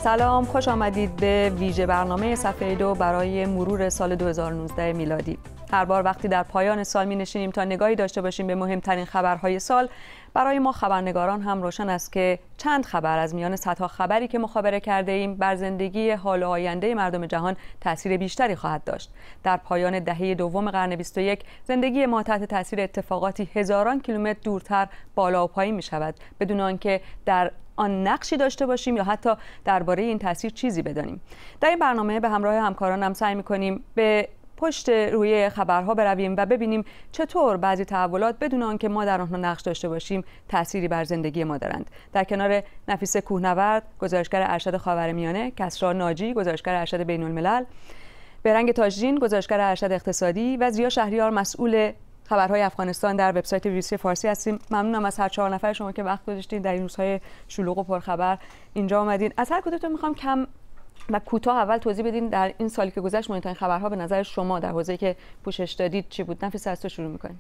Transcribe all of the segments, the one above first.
سلام، خوش آمدید به ویژه برنامه صفحه 2 برای مرور سال 2019 میلادی. هر بار وقتی در پایان سال می نشینیم تا نگاهی داشته باشیم به مهمترین خبرهای سال، برای ما خبرنگاران هم روشن است که چند خبر از میان صدها خبری که مخابره کرده ایم بر زندگی حال و آینده مردم جهان تأثیر بیشتری خواهد داشت. در پایان دهه دوم قرن 21 زندگی ما تحت تأثیر اتفاقاتی هزاران کیلومتر دورتر بالا و پایین می شود بدون آنکه در آن نقشی داشته باشیم یا حتی درباره این تاثیر چیزی بدانیم. در این برنامه به همراه همکارانم سعی می‌کنیم به پشت روی خبرها برویم و ببینیم چطور بعضی تحولات بدون آنکه ما در آنها نقش داشته باشیم تأثیری بر زندگی ما دارند. در کنار نفیسه کوهنورد، گزارشگر ارشد خاورمیانه، کسری ناجی، گزارشگر ارشد بین‌الملل، برنگ تاجدین، گزارشگر ارشد اقتصادی و زیا شهریار، مسئول خبرهای افغانستان در وبسایت BBC فارسی هستیم. ممنونم از هر 4 نفر شما که وقت گذاشتین در این روزهای شلوغ و پرخبر اینجا اومدین. از هر کدومتون میخوام کم و کوتاه اول توضیح بدین در این سالی که گذشت مهمترین خبرها به نظر شما در حوزه‌ای که پوشش دادید چی بود؟ نفیس، از تو شروع می‌کنیم.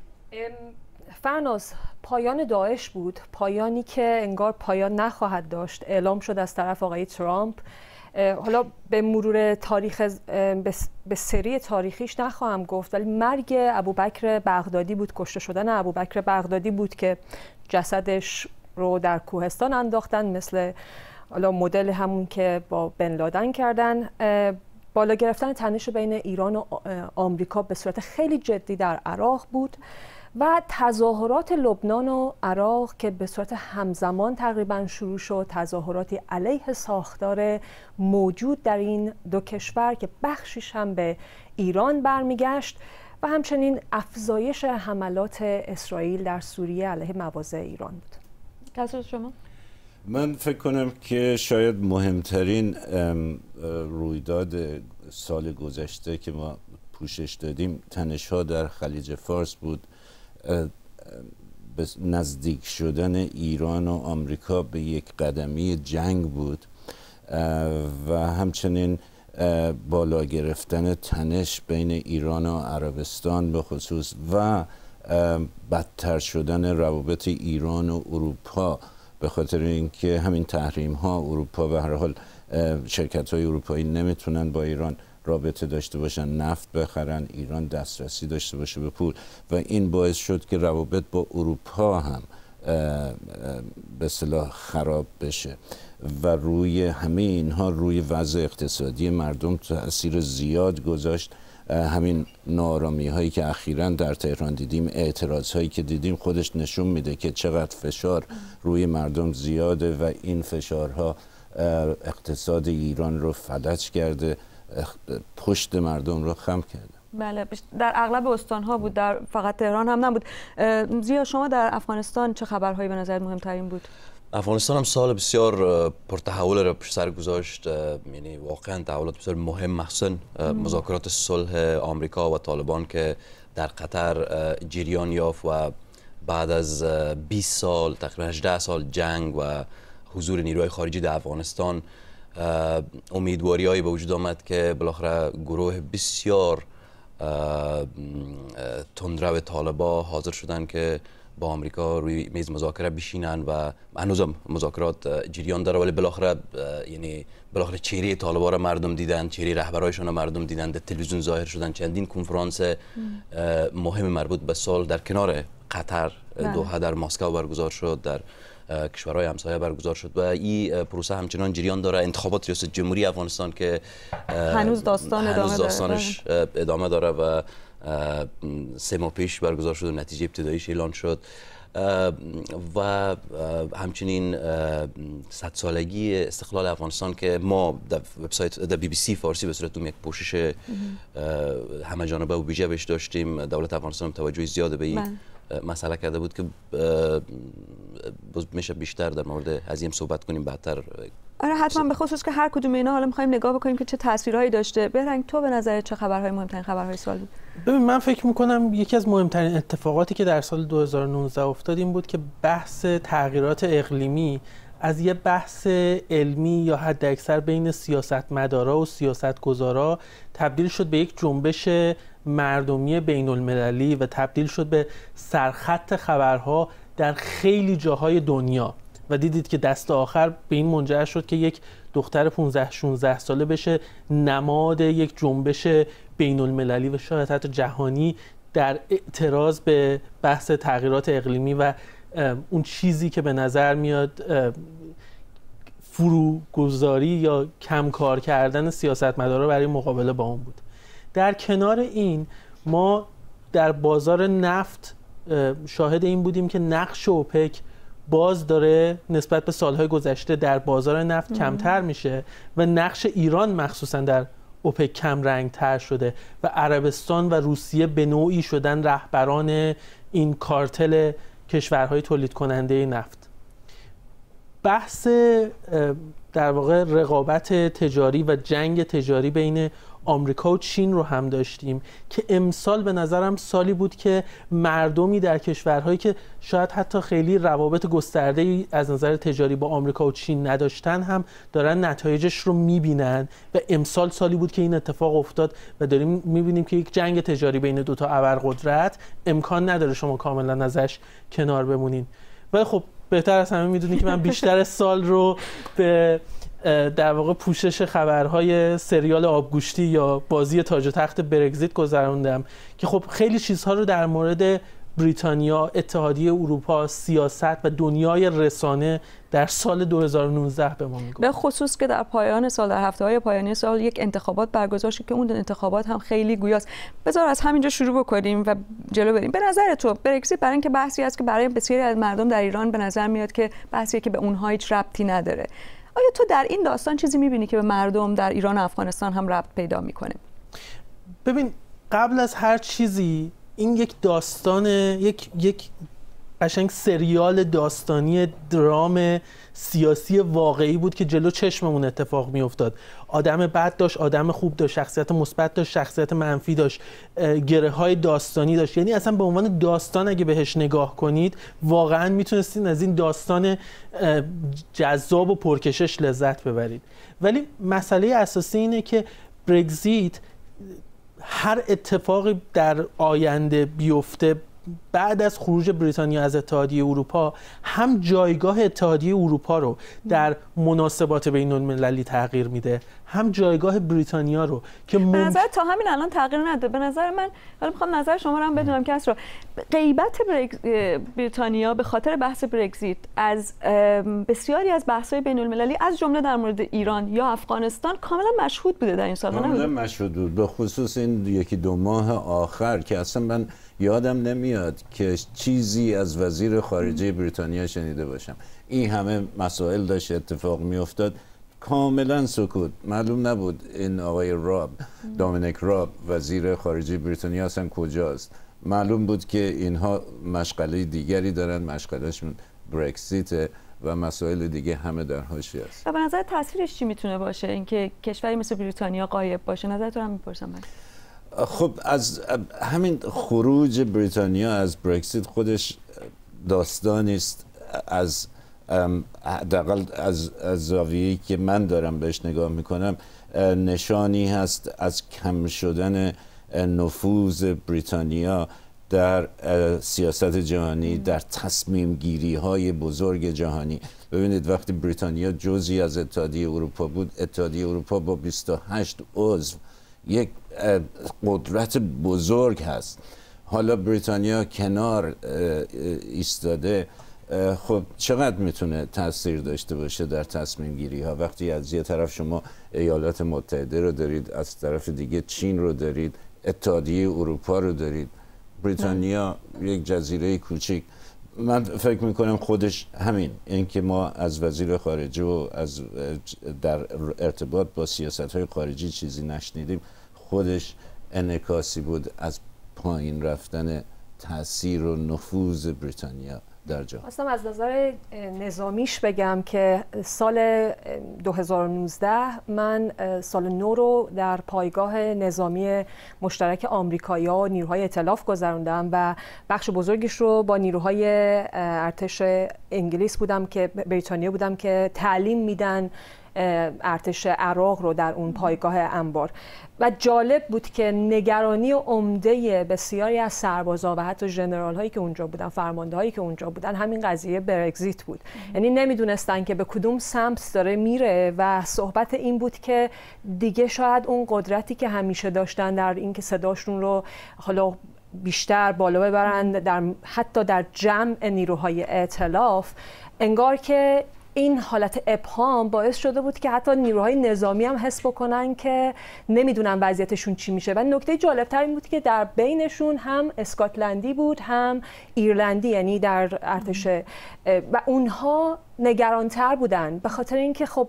فرناز، پایان داعش بود، پایانی که انگار پایان نخواهد داشت اعلام شد از طرف آقای ترامپ. حالا به مرور تاریخ به سری تاریخیش نخواهم گفت، ولی مرگ ابوبکر بغدادی بود، کشته شدن ابوبکر بغدادی بود که جسدش رو در کوهستان انداختن، مثل حالا مدل همون که با بن لادن کردن. بالا گرفتن تنش بین ایران و آمریکا به صورت خیلی جدی در عراق بود و تظاهرات لبنان و عراق که به صورت همزمان تقریبا شروع شد، تظاهراتی علیه ساختار موجود در این دو کشور که بخشیش هم به ایران برمیگشت و همچنین افزایش حملات اسرائیل در سوریه علیه مواضع ایران بود. کسر، شما؟ من فکر کنم که شاید مهمترین رویداد سال گذشته که ما پوشش دادیم تنش‌ها در خلیج فارس بود، نزدیک شدن ایران و آمریکا به یک قدمی جنگ بود و همچنین بالا گرفتن تنش بین ایران و عربستان به خصوص و بدتر شدن روابط ایران و اروپا به خاطر اینکه همین تحریم ها اروپا به هر حال شرکت های اروپایی نمیتونن با ایران رابطه داشته باشن، نفت بخرن، ایران دسترسی داشته باشه به پول و این باعث شد که روابط با اروپا هم به اصطلاح خراب بشه و روی همه اینها روی وضع اقتصادی مردم تأثیر زیاد گذاشت. همین ناآرامی هایی که اخیراً در تهران دیدیم، اعتراض هایی که دیدیم، خودش نشون میده که چقدر فشار روی مردم زیاده و این فشارها اقتصاد ایران رو فلج کرده، پشت مردم رو خم کرده. بله، در اغلب استانها بود، در فقط تهران هم نبود. زیا، شما در افغانستان چه خبرهایی به نظر مهمترین بود؟ افغانستان هم سال بسیار پرتحول را پیش سر گذاشت، یعنی واقعا تحولات بسیار مهم، مخصوصا مذاکرات صلح آمریکا و طالبان که در قطر جریان یافت و بعد از 20 سال، تقریبا 18 سال جنگ و حضور نیروهای خارجی در افغانستان، امیدواری‌هایی به وجود آمد که بالاخره گروه بسیار تندرو طالبان حاضر شدن که با آمریکا روی میز مذاکره بشینن و هنوزم مذاکرات جریان داره، ولی بالاخره چهره طالبان را مردم دیدن، چهره رهبرایشان را مردم دیدن، در تلویزیون ظاهر شدن. چندین کنفرانس مهم مربوط به سال در کنار قطر، دوحه، در مسکو برگزار شد، در کشورهای همسایه برگزار شد و این پروسه همچنان جریان داره. انتخابات ریاست جمهوری افغانستان که هنوز داستانش ادامه داره و 3 ماه پیش برگزار شد و نتیجه ابتداییش اعلان شد و همچنین 100 سالگی استقلال افغانستان که ما در وبسایت در BBC فارسی به صورت یک پوشش همه جانبه و ویژه بهش داشتیم. دولت افغانستان توجه زیاد به این مسئله کرده بود که میشه بیشتر در مورد ازیم صحبت کنیم بعدتر. آره حتما، به خصوص که هر کدوم اینا حالا می‌خوایم نگاه بکنیم که چه تاثیرهایی داشته. برنگ، تو به نظر چه خبرهای مهمترین خبرهای سال بود؟ ببین، من فکر می‌کنم یکی از مهمترین اتفاقاتی که در سال 2019 افتاد این بود که بحث تغییرات اقلیمی از یه بحث علمی یا حداکثر بین سیاستمدارا و سیاستگزارا تبدیل شد به یک جنبش مردمی بین‌المللی و تبدیل شد به سرخط خبرها در خیلی جاهای دنیا و دیدید که دست آخر به این منجر شد که یک دختر 15-16 ساله بشه نماد یک جنبش بین المللی و شاید حتی جهانی در اعتراض به بحث تغییرات اقلیمی و اون چیزی که به نظر میاد فروگذاری یا کمکار کردن سیاستمدارا برای مقابله با اون بود. در کنار این ما در بازار نفت شاهد این بودیم که نقش اوپک باز داره نسبت به سالهای گذشته در بازار نفت کمتر میشه و نقش ایران مخصوصا در اوپک کم رنگ تر شده و عربستان و روسیه به نوعی شدن رهبران این کارتل کشورهای تولید کننده نفت. بحث در واقع رقابت تجاری و جنگ تجاری بین آمریکا و چین رو هم داشتیم که امسال به نظرم سالی بود که مردمی در کشورهایی که شاید حتی خیلی روابط گسترده‌ای از نظر تجاری با آمریکا و چین نداشتن هم دارن نتایجش رو میبینن و امسال سالی بود که این اتفاق افتاد و داریم میبینیم که یک جنگ تجاری بین دوتا ابرقدرت امکان نداره شما کاملا ازش کنار بمونین. ولی خب بهتر از همه میدونی که من بیشتر سال رو به در واقع پوشش خبرهای سریال آبگوشتی یا بازی تاج و تخت برگزیت گذروندم که خب خیلی چیزها رو در مورد بریتانیا، اتحادیه اروپا، سیاست و دنیای رسانه در سال 2019 به ما میگه. به خصوص که در پایان سال، در هفته‌های پایانی سال یک انتخابات برگزار شد که اون انتخابات هم خیلی گویاست. بذار از همینجا شروع بکنیم و جلو بریم. به نظر تو برگزیت برای اینکه بحثی است که برای بسیاری از مردم در ایران به نظر میاد که بحثیه که به اونها هیچ ربطی نداره. آیا تو در این داستان چیزی می‌بینی که به مردم در ایران و افغانستان هم ربط پیدا می‌کنه؟ ببین، قبل از هر چیزی این یک داستان، یک قشنگ سریال داستانی درام سیاسی واقعی بود که جلو چشممون اتفاق میافتاد. آدم بد داشت، آدم خوب داشت، شخصیت مثبت داشت، شخصیت منفی داشت، گره‌های داستانی داشت. یعنی اصلا به عنوان داستان اگه بهش نگاه کنید واقعا میتونستین از این داستان جذاب و پرکشش لذت ببرید. ولی مسئله اساسی اینه که برگزیت هر اتفاقی در آینده بیفته بعد از خروج بریتانیا از اتحادیه اروپا هم جایگاه اتحادیه اروپا رو در مناسبات بین المللی تغییر میده، هم جایگاه بریتانیا رو که به نظر تا همین الان تغییر نده. به نظر من، حالا میخوام نظر شما رو هم بدونم که اصلا غیبت بریتانیا به خاطر بحث برگزیت از بسیاری از بحث‌های بین المللی از جمله در مورد ایران یا افغانستان کاملا مشهود بوده در این سال‌ها. کاملا مشهود بود، به خصوص این یکی دو ماه آخر که اصلا من یادم نمیاد که چیزی از وزیر خارجه بریتانیا شنیده باشم. این همه مسائل داشت اتفاق میافتاد، کاملا سکوت. معلوم نبود این آقای راب، دامینیک راب، وزیر خارجه بریتانیا اصلا کجاست. معلوم بود که اینها مشغله دیگری دارن، مشغلهشون برگزیت و مسائل دیگه همه در حاشیه است. و به نظر تاثیرش چی میتونه باشه اینکه کشوری مثل بریتانیا غایب باشه؟ نظرتون هم میپرسم من. خب از همین خروج بریتانیا از برگزیت خودش داستانی است، از حداقل از زاویه‌ای که من دارم بهش نگاه میکنم نشانی هست از کم شدن نفوذ بریتانیا در سیاست جهانی، در تصمیم گیری های بزرگ جهانی. ببینید وقتی بریتانیا جزئی از اتحادیه اروپا بود، اتحادیه اروپا با 28 عضو یک قدرت بزرگ هست. حالا بریتانیا کنار ایستاده، خب چقدر میتونه تاثیر داشته باشه در تصمیم گیری ها وقتی از یه طرف شما ایالات متحده رو دارید، از طرف دیگه چین رو دارید، اتحادیه اروپا رو دارید، بریتانیا یک جزیره کوچیک. من فکر میکنم خودش همین، اینکه ما از وزیر خارجه و از در ارتباط با سیاست های خارجی چیزی نشنیدیم، خودش انعکاسی بود از پایین رفتن تاثیر و نفوذ بریتانیا در جهان. اصلا از نظر نظامیش بگم که سال 2019 من سال نو رو در پایگاه نظامی مشترک آمریکایی‌ها و نیروهای ائتلاف گذروندم و بخش بزرگیش رو با نیروهای ارتش انگلیس بودم که بریتانیا بودم که تعلیم میدن ارتش عراق رو در اون پایگاه انبار. و جالب بود که نگرانی عمده بسیاری از سربازا و حتی ژنرال هایی که اونجا بودن، فرمانده هایی که اونجا بودن، همین قضیه برگزیت بود. یعنی نمیدونستن که به کدوم سمت داره میره و صحبت این بود که دیگه شاید اون قدرتی که همیشه داشتن در اینکه صداشون رو حالا بیشتر بالا ببرن، حتی در جمع نیروهای ائتلاف، انگار که این حالت ابهام باعث شده بود که حتی نیروهای نظامی هم حس بکنن که نمیدونن وضعیتشون چی میشه. و نکته جالبتر این بود که در بینشون هم اسکاتلندی بود هم ایرلندی، یعنی در ارتش، و اونها نگرانتر بودن به خاطر اینکه خب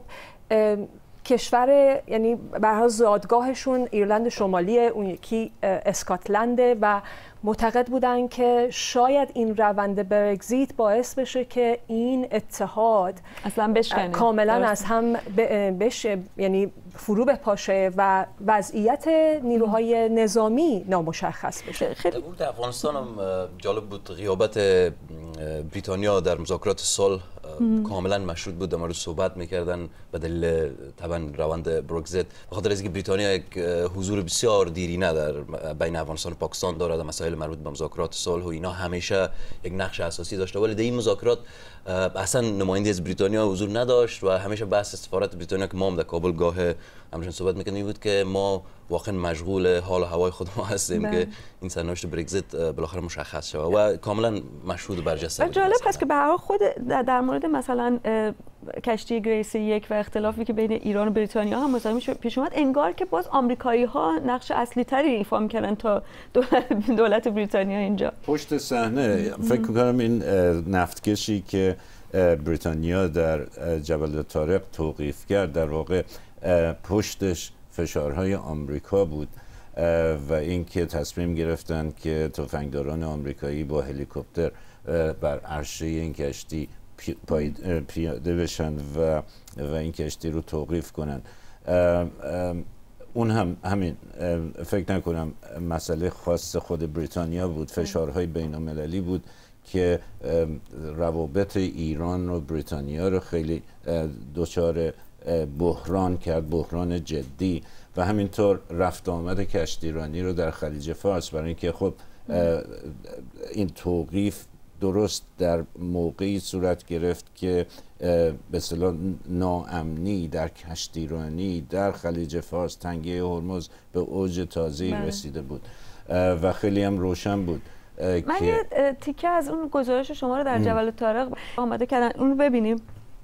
کشور، یعنی برها زادگاهشون ایرلند شمالیه، اون یکی اسکاتلنده و معتقد بودن که شاید این روند برگزیت باعث بشه که این اتحاد اصلا بشکنه، کاملا از هم یعنی فرو بپاشه و وضعیت نیروهای نظامی نامشخص بشه. خیلی در افغانستان هم جالب بود، غیابت بریتانیا در مذاکرات صلح کاملا مشروط بود. در مورد صحبت میکردن به دلیل طبعا روند برگزیت، به خاطر اینکه بریتانیا یک حضور بسیار دیرینه در بین افغانستان و پاکستان داره در مسائل مربوط به مذاکرات صلح و اینا همیشه یک نقش اساسی داشته، ولی در این مذاکرات اصلا نماینده از بریتانیا حضور نداشت و همیشه بحث سفارت بریتانیا که ما هم در کابل گاه همشون صحبت میکنیم بود که ما واقعا مشغول حال و هوای خود ما هستیم که این سرنوشت برگزیت بالاخره مشخص شود و کاملا مشهود و برجسته بود. جالب هست که به هر حال خود در مورد مثلا کشتی گریس 1 و اختلافی که بین ایران و بریتانیا هم مثلا پیش اومد، انگار که باز آمریکایی ها نقش اصلی تری ایفا می‌کردن تا دولت بریتانیا اینجا پشت صحنه. فکر می‌کنم این نفتکشی که بریتانیا در جبل طارق توقیف کرد در واقع پشتش فشارهای آمریکا بود و اینکه تصمیم گرفتن که تفنگداران آمریکایی با هلیکوپتر بر عرشه این کشتی پیاده بشن و این کشتی رو توقیف کنن. اون هم همین، فکر نکنم مسئله خاص خود بریتانیا بود، فشارهای بین المللی بود که روابط ایران و بریتانیا رو خیلی دچار بحران کرد، بحران جدی، و همینطور رفت آمد کشتیرانی رو در خلیج فارس، برای اینکه خب این توقیف درست در موقعی صورت گرفت که به اصطلاح ناامنی در کشتیرانی در خلیج فارس، تنگه هرمز به اوج تازه‌ای رسیده بود و خیلی هم روشن بود. من یه تیکه از اون گزارش شما رو در جبل طارق آماده کردن، اون رو ببینیم.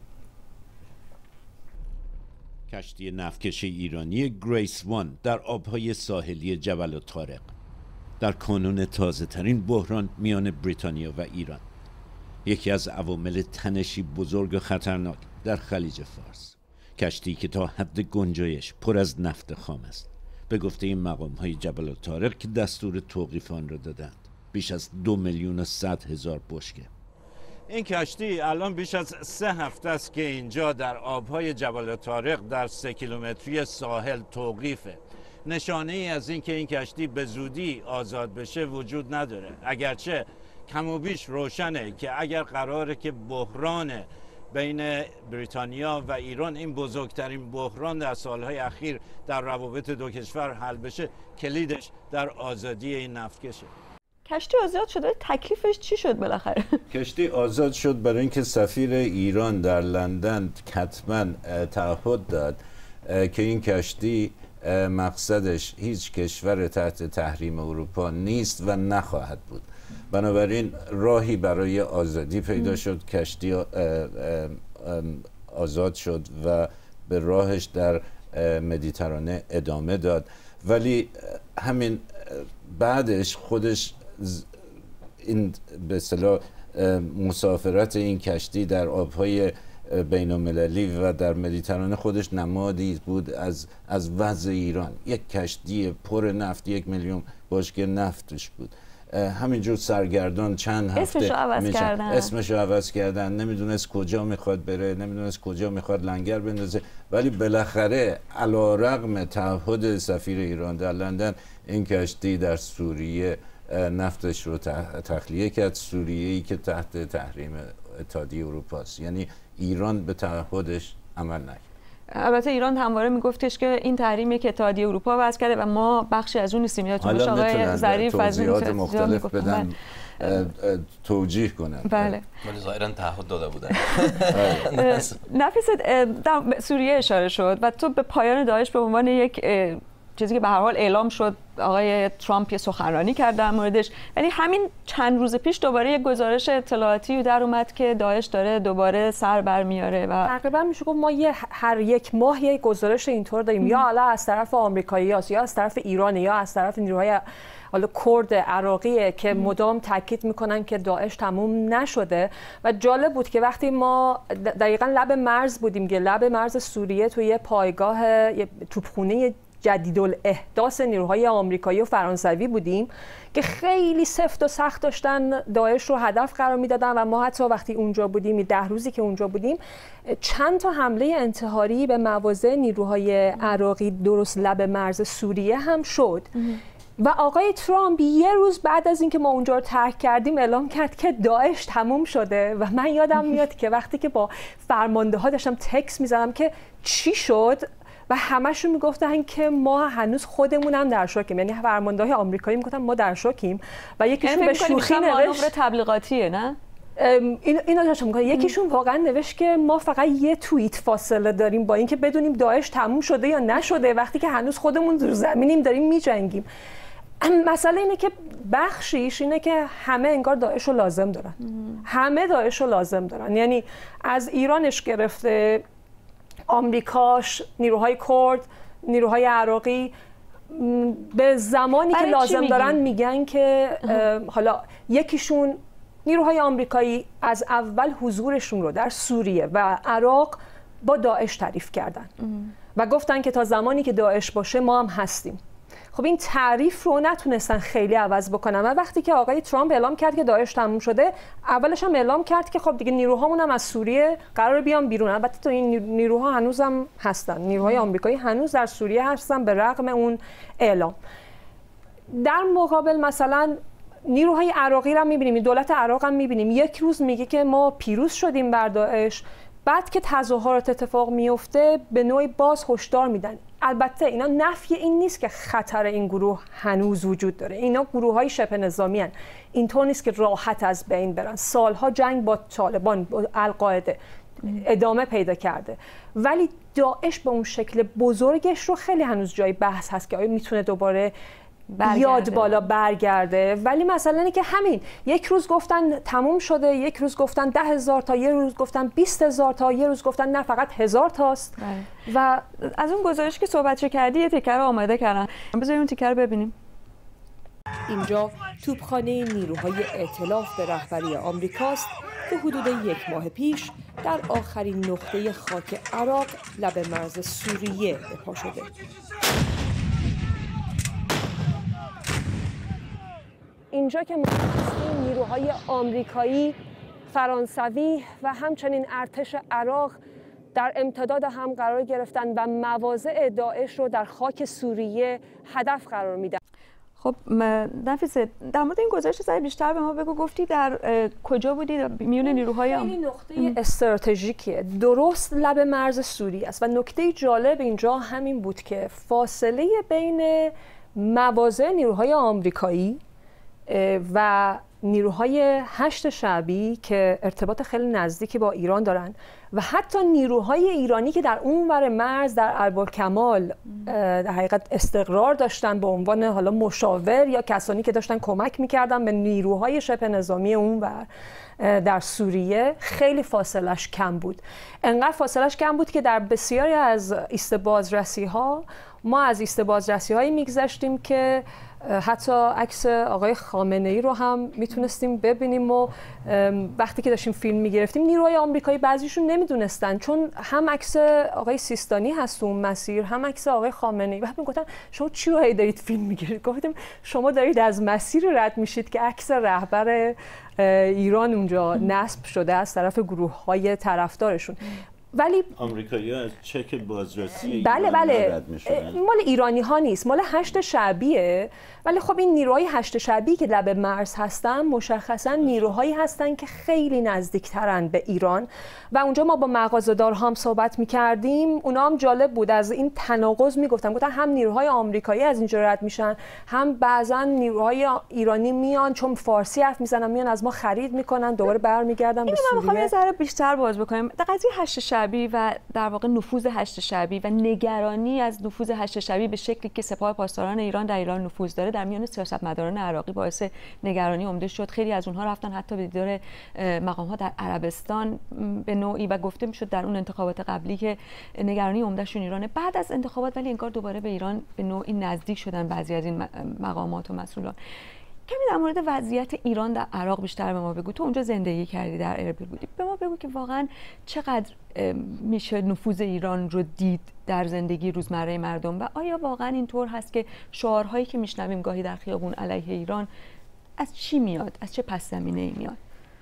کشتی نفتکش ایرانی گریس 1 در آبهای ساحلی جبل طارق در کانون تازه ترین بحران میان بریتانیا و ایران، یکی از عوامل تنشی بزرگ و خطرناک در خلیج فارس. کشتی که تا حد گنجایش پر از نفت خام است، به گفته این مقام‌های جبل طارق که دستور توقیف آن را دادند، بیش از 2,100,000 بشکه. این کشتی الان بیش از 3 هفته است که اینجا در آبهای جبل طارق در 3 کیلومتری ساحل توقیفه. نشانه ای از اینکه این کشتی به زودی آزاد بشه وجود نداره، اگرچه کم و بیش روشنه که اگر قراره که بحران بین بریتانیا و ایران، این بزرگترین بحران در سالهای اخیر در روابط دو کشور حل بشه، کلیدش در آزادی این نفتکشه. کشتی آزاد شده، تکلیفش چی شد بالاخره؟ کشتی آزاد شد برای اینکه سفیر ایران در لندن حتما تعهد داد که این کشتی مقصدش هیچ کشور تحت تحریم اروپا نیست و نخواهد بود. بنابراین راهی برای آزادی پیدا شد، کشتی آزاد شد و به راهش در مدیترانه ادامه داد. ولی همین بعدش خودش این به اصطلاح مسافرت این کشتی در آبهای بین المللی و در مدیترانه خودش نمادی بود از وضع ایران. یک کشتی پر نفت، 1,000,000 بشکه نفتش بود. همینجور سرگردان چند هفته اسمشو عوض کردن، نمیدونست کجا میخواد بره، نمیدونست کجا میخواد لنگر بندازه، ولی بالاخره علیرغم تعهد سفیر ایران در لندن این کشتی در سوریه نفتش رو تخلیه کرد، سوریه‌ای که تحت تحریم اتحادیه اروپا است. یعنی ایران به تعهدش عمل نکرد. البته ایران همواره میگفتش که این تحریمی که اتحادیه اروپا وضع کرده و ما بخشی از اون نیستیم. یادتون باشه آقای ظریف از توضیحات مختلف بدن توجیه کنن. بله. ولی ظاهرا تعهد داده بودن. نفیس، در سوریه اشاره شد و تو به پایان داعش به عنوان یک چیزی که به هر حال اعلام شد، آقای ترامپ یه سخنرانی کرد در موردش، ولی همین چند روز پیش دوباره یک گزارش اطلاعاتی در اومد که داعش داره دوباره سر برمیاره و تقریبا میشه گفت ما هر یک ماه یک گزارش اینطور داریم، یا حالا از طرف آمریکایی‌هاست یا از طرف ایران یا از طرف نیروهای حالا کرد عراقیه که مدام تاکید میکنن که داعش تموم نشده. و جالب بود که وقتی ما دقیقاً لب مرز بودیم، که لب مرز سوریه توی یه پایگاه توپخونه جدیدالاحداث نیروهای آمریکایی و فرانسوی بودیم که خیلی سفت و سخت داشتن داعش رو هدف قرار میدادن و ما حتی وقتی اونجا بودیم 10 روزی که اونجا بودیم چند تا حمله انتحاری به مواضع نیروهای عراقی درست لب مرز سوریه هم شد. و آقای ترامپ یه روز بعد از اینکه ما اونجا رو ترک کردیم اعلام کرد که داعش تموم شده. و من یادم میاد که وقتی که با فرمانده ها داشتم تکست میزدم که چی شد و همشون میگفتن که ما هنوز خودمون هم در شوکیم، یعنی فرمانده‌های آمریکایی میگفتن ما در شوکیم و یکیشون به شوخی نوشت تبلیغاتیه نه؟ اینا داشتم میگم یکیشون واقعا نوشت که ما فقط یه توییت فاصله داریم با اینکه بدونیم داعش تموم شده یا نشده وقتی که هنوز خودمون رو زمینیم داریم میجنگیم. مسئله اینه که بخشیش اینه که همه انگار داعش رو لازم دارن. همه داعش رو لازم دارن، یعنی از ایرانش گرفته، آمریکاش، نیروهای کرد، نیروهای عراقی، به زمانی که لازم دارن میگن که حالا یکیشون نیروهای آمریکایی از اول حضورشون رو در سوریه و عراق با داعش تعریف کردن و گفتن که تا زمانی که داعش باشه ما هم هستیم. خب این تعریف رو نتونستن خیلی عوض بکنن و وقتی که آقای ترامپ اعلام کرد که داعش تموم شده، اولش هم اعلام کرد که خب دیگه نیروهامون هم از سوریه قرار بیان بیرون. البته تو این نیروها هنوزم هستن، نیروهای آمریکایی هنوز در سوریه هستن به رغم اون اعلام. در مقابل مثلا نیروهای عراقی رو می‌بینیم، دولت عراق هم می‌بینیم یک روز میگه که ما پیروز شدیم بر داعش، بعد که تظاهرات اتفاق میفته به نوعی باز هشدار میدن. البته اینا نفی این نیست که خطر این گروه هنوز وجود داره، اینا گروه‌های شبه نظامی هستند، اینطور نیست که راحت از بین برن. سالها جنگ با طالبان، با القاعده ادامه پیدا کرده، ولی داعش به اون شکل بزرگش رو خیلی هنوز جای بحث هست که آیا میتونه دوباره یاد بالا برگرده. ولی مثلا اینه که همین یک روز گفتن تموم شده، یک روز گفتن 10,000 تا، یک روز گفتن 20,000 تا، یک روز گفتن نه فقط 1000 تاست. و از اون گزارشی که صحبت کردی یه تیکر رو آماده کردن، بذاریم اون تیکر رو ببینیم. اینجا توپخانه نیروهای ائتلاف به رهبری آمریکاست که حدود 1 ماه پیش در آخرین نقطه خاک عراق لب مرز سوریه به پا شده. اینجا که نیروهای آمریکایی، فرانسوی و همچنین ارتش عراق در امتداد هم قرار گرفتن و مواضع داعش رو در خاک سوریه هدف قرار میدن. خب نفیسه، در مورد این گزارش ذره بیشتر به ما بگو. گفتی در کجا بودی میون نیروهای این نقطه استراتژیکیه، درست لب مرز سوریه است و نکته جالب اینجا همین بود که فاصله بین مواضع نیروهای آمریکایی و نیروهای هشت شعبی که ارتباط خیلی نزدیکی با ایران دارن و حتی نیروهای ایرانی که در اون ور مرز در البرکمال در حقیقت استقرار داشتن به عنوان حالا مشاور یا کسانی که داشتن کمک میکردن به نیروهای شبه نظامی اون ور در سوریه، خیلی فاصلش کم بود. انقدر فاصلش کم بود که در بسیاری از ایست بازرسی ها ما از ایست بازرسی هایی میگذشتیم که حتی عکس آقای خامنه‌ای رو هم میتونستیم ببینیم و وقتی که داشتیم فیلم میگرفتیم نیروهای آمریکایی بعضیشون نمیدونستن، چون هم عکس آقای سیستانی هست اون مسیر هم عکس آقای خامنه‌ای. بعد میگفتن شما چی رو دارید فیلم میگیرید؟ گفتیم شما دارید از مسیر رد میشید که عکس رهبر ایران اونجا نصب شده از طرف گروه‌های طرفدارشون. ولی آمریکایی‌ها از چک بازرسی بله رد می‌شدن. مال ایرانی ها نیست، مال هشت شعبیه. ولی خب این نیروهای هشت شعبی که لب مرز هستن مشخصا نیروهایی هستن که خیلی نزدیکترن به ایران و اونجا ما با مغازه‌دارها هم صحبت می‌کردیم، اونا هم جالب بود از این تناقض میگفتن هم نیروهای آمریکایی از اینجا رد میشن، هم بعضا نیروهای ایرانی میان چون فارسی حرف میزنن میان از ما خرید میکنن دوباره برمیگردن به سوریه. می‌خوام یه ذره بیشتر باز بکنیم در قضیه هشت شعبی و در واقع نفوذ هشت شعبی و نگرانی از نفوذ هشت شعبی به شکلی که سپاه پاسداران ایران در ایران نفوذ داره در میان سیاستمداران عراقی باعث نگرانی عمده شد. خیلی از اونها رفتن حتی به دیدار مقام‌ها در عربستان به نوعی و گفته میشد در اون انتخابات قبلی که نگرانی عمدهشون ایرانه. بعد از انتخابات ولی انگار دوباره به ایران به نوعی نزدیک شدن بعضی از این مقامات و مسئولان. کمی در مورد وضعیت ایران در عراق بیشتر به ما بگو. تو اونجا زندگی کردی، در اربیل بودی، به ما بگو که واقعا چقدر میشه نفوذ ایران رو دید در زندگی روزمره مردم و آیا واقعا اینطور هست که شعارهایی که میشنویم گاهی در خیابون علیه ایران از چی میاد؟ از چه پس زمینه‌ای میاد؟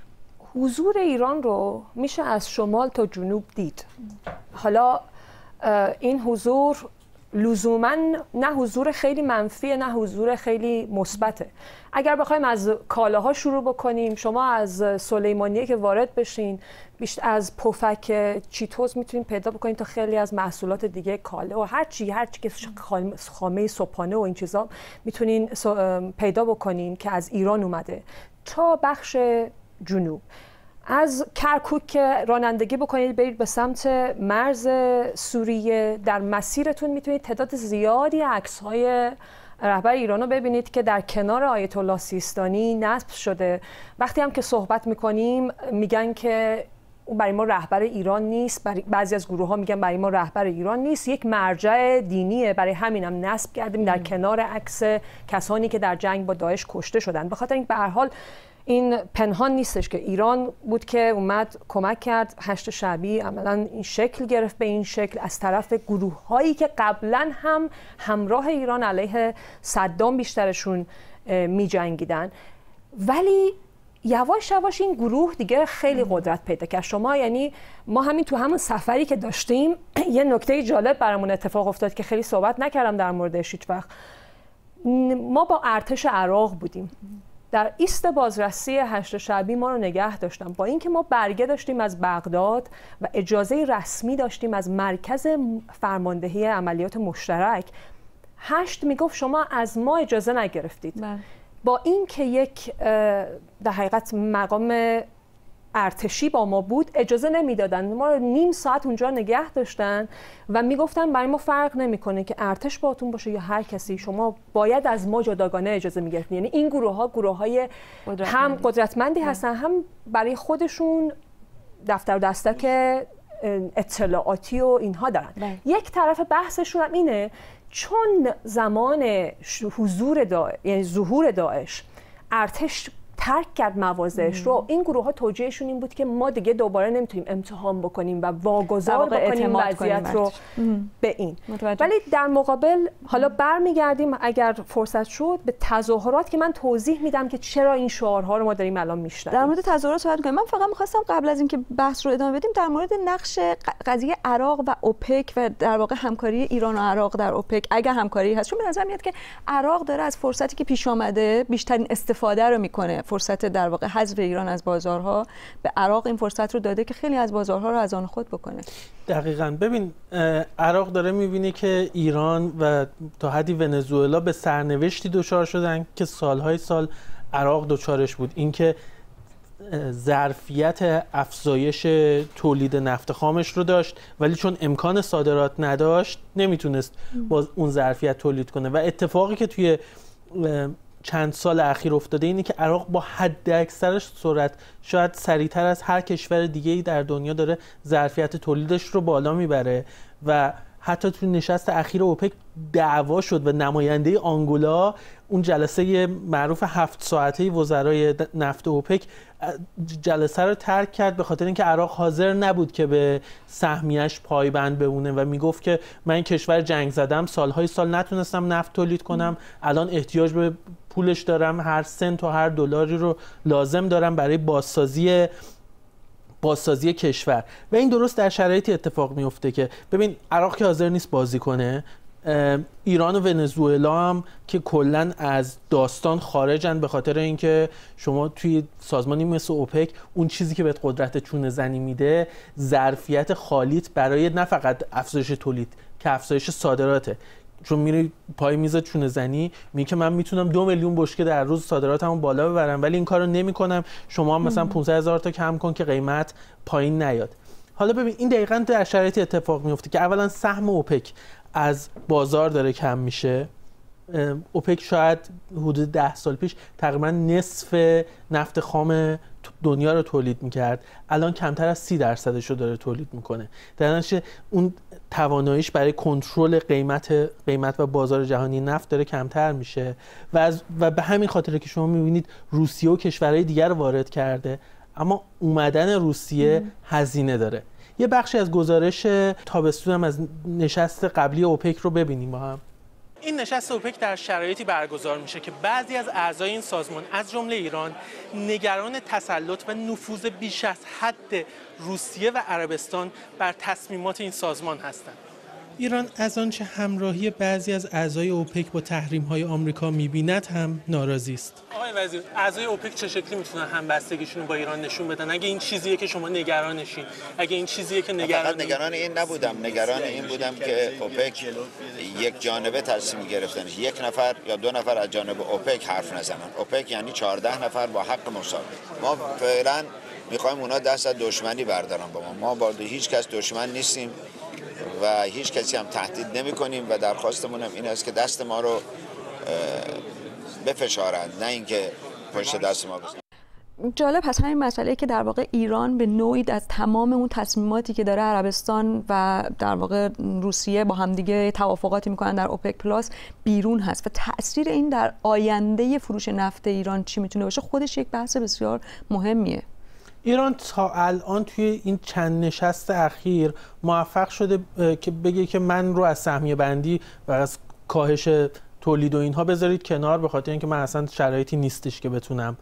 حضور ایران رو میشه از شمال تا جنوب دید. حالا این حضور لزوما نه حضور خیلی منفیه نه حضور خیلی مثبته. اگر بخوایم از کالاها شروع بکنیم، شما از سلیمانیه که وارد بشین بیشتر از پفک چیتوز میتونید پیدا بکنید تا خیلی از محصولات دیگه کاله و هر چی که خامه صبحانه و این چیزا میتونین پیدا بکنین که از ایران اومده تا بخش جنوب. از کرکوک که رانندگی بکنید برید به سمت مرز سوریه، در مسیرتون میتونید تعداد زیادی عکس‌های رهبر ایران رو ببینید که در کنار آیت الله سیستانی نصب شده. وقتی هم که صحبت میکنیم میگن که اون برای ما رهبر ایران نیست، بعضی از گروه ها میگن برای ما رهبر ایران نیست، یک مرجع دینیه، برای همینم نصب کردیم در کنار عکس کسانی که در جنگ با داعش کشته شدن. به خاطر این به هر حال این پنهان نیستش که ایران بود که اومد کمک کرد هشت شعبی عملاً این شکل گرفت به این شکل از طرف گروه هایی که قبلا هم همراه ایران علیه صدام بیشترشون می جنگیدن. ولی یواش یواش این گروه دیگه خیلی قدرت پیدا کرد. شما یعنی ما همین تو همون سفری که داشتیم یه نکته جالب برامون اتفاق افتاد که خیلی صحبت نکردم در موردش هیچ وقت. ما با ارتش عراق بودیم در ایست بازرسی هشت شعبی، ما رو نگه داشتن با اینکه ما برگه داشتیم از بغداد و اجازه رسمی داشتیم از مرکز فرماندهی عملیات مشترک. هشت میگفت شما از ما اجازه نگرفتید. با اینکه یک در حقیقت مقام ارتشی با ما بود اجازه نمیدادن، ما رو نیم ساعت اونجا نگه داشتن و میگفتن برای ما فرق نمیکنه که ارتش باهاتون باشه یا هر کسی، شما باید از ما جداگانه اجازه میگرفتین. یعنی این گروه های هم قدرتمندی هستن، هم برای خودشون دفتر و دستک اطلاعاتی و اینها دارن. یک طرف بحثشون هم اینه چون زمان یعنی ظهور داعش ارتش ترک کرد مواضعش رو، این گروه ها توجیهشون این بود که ما دیگه دوباره نمیتونیم امتحان بکنیم و واگذار بکنیم وضعیت رو به این. ولی در مقابل حالا برمیگردیم اگر فرصت شد به تظاهرات که من توضیح میدم که چرا این شعارها رو ما داریم الان میشنویم. در مورد تظاهرات صحبت کنیم. من فقط می‌خواستم قبل از اینکه بحث رو ادامه بدیم در مورد نقش قضیه عراق و اوپک و در واقع همکاری ایران و عراق در اوپک اگر همکاری هست، چون به نظر میاد که عراق داره از فرصتی که پیش آمده بیشترین استفاده رو میکنه. فرصت در واقع حذف ایران از بازارها به عراق این فرصت رو داده که خیلی از بازارها رو از آن خود بکنه. دقیقاً. ببین عراق داره میبینه که ایران و تا حدی ونزوئلا به سرنوشتی دچار شدن که سالهای سال عراق دچارش بود، اینکه ظرفیت افزایش تولید نفت خامش رو داشت ولی چون امکان صادرات نداشت نمیتونست با اون ظرفیت تولید کنه و اتفاقی که توی چند سال اخیر افتاده اینه که عراق با حد اکثرش سرعت شاید سریعتر از هر کشور دیگه‌ای در دنیا داره ظرفیت تولیدش رو بالا میبره و حتی تو نشست اخیر اوپک دعوا شد و نماینده آنگولا اون جلسه معروف 7 ساعته وزرای نفت اوپک جلسه رو ترک کرد به خاطر اینکه عراق حاضر نبود که به سهمیش پایبند بمونه و میگفت که من این کشور جنگ زدم، سالهای سال نتونستم نفت تولید کنم، الان احتیاج به پولش دارم، هر سنت و هر دلاری رو لازم دارم برای بازسازی بازسازی کشور و این درست در شرایطی اتفاق میفته که ببین عراق که حاضر نیست بازی کنه، ایران و ونزوئلا هم که کلا از داستان خارجن به خاطر اینکه شما توی سازمانی مثل اوپک اون چیزی که بهت قدرت چونه زنی میده ظرفیت خالیت برای نه فقط افزایش تولید که افزایش صادراته. چون میری پای میز چونه زنی میگه که من میتونم 2 میلیون بشکه در روز صادراتمو بالا ببرم، ولی این کارو نمیکنم، شما هم مثلا 500,000 تا کم کن که قیمت پایین نیاد. حالا ببین این دقیقاً در شرایط اتفاق میفته که اولا سهم اوپک از بازار داره کم میشه. اوپک شاید حدود 10 سال پیش تقریبا نصف نفت خام دنیا رو تولید میکرد، الان کمتر از 30% رو داره تولید میکنه. در نتیجه اون تواناییش برای کنترل قیمت و بازار جهانی نفت داره کمتر میشه و به همین خاطره که شما میبینید روسیه و کشورهای دیگر رو وارد کرده، اما اومدن روسیه هزینه داره. یه بخشی از گزارش تابستون هم از نشست قبلی اوپک رو ببینیم با هم. این نشست اوپک در شرایطی برگزار میشه که بعضی از اعضای این سازمان از جمله ایران نگران تسلط و نفوذ بیش از حد روسیه و عربستان بر تصمیمات این سازمان هستند. ایران از آنچه همراهی بعضی از اعضای اوپک با تحریم‌های آمریکا می‌بیند هم ناراضی است. آقای وزیر، اعضای اوپک چه شکلی میتونن همبستگیشون با ایران نشون بدن؟ اگه این چیزیه که شما نگرانشین، اگه این چیزیه که نگران این نبودم، نگران این بودم که اوپک یک جانبه تصمیم گرفتن، یک نفر یا 2 نفر از جانب اوپک حرف نزنن. اوپک یعنی 14 نفر با حق مساوی. ما فعلا می‌خوایم اونا دست از دشمنی بردارن با ما با هیچ کس دشمن نیستیم و هیچ کسی هم تهدید نمی کنیم و درخواستمون هم این است که دست ما رو بفشارند، نه اینکه پشت دست ما بزنند. جالب هست همین مسئله که در واقع ایران به نوعی از تمام اون تصمیماتی که داره عربستان و در واقع روسیه با همدیگه توافقاتی میکنن در اوپک پلاس بیرون هست و تأثیر این در آینده فروش نفت ایران چی میتونه باشه خودش یک بحث بسیار مهمیه. ایران تا الان توی این چند نشست اخیر موفق شده که بگه که من رو از سهمیه بندی و از کاهش تولید و اینها بذارید کنار، به خاطر اینکه من اصلا شرایطی نیستش که بتونم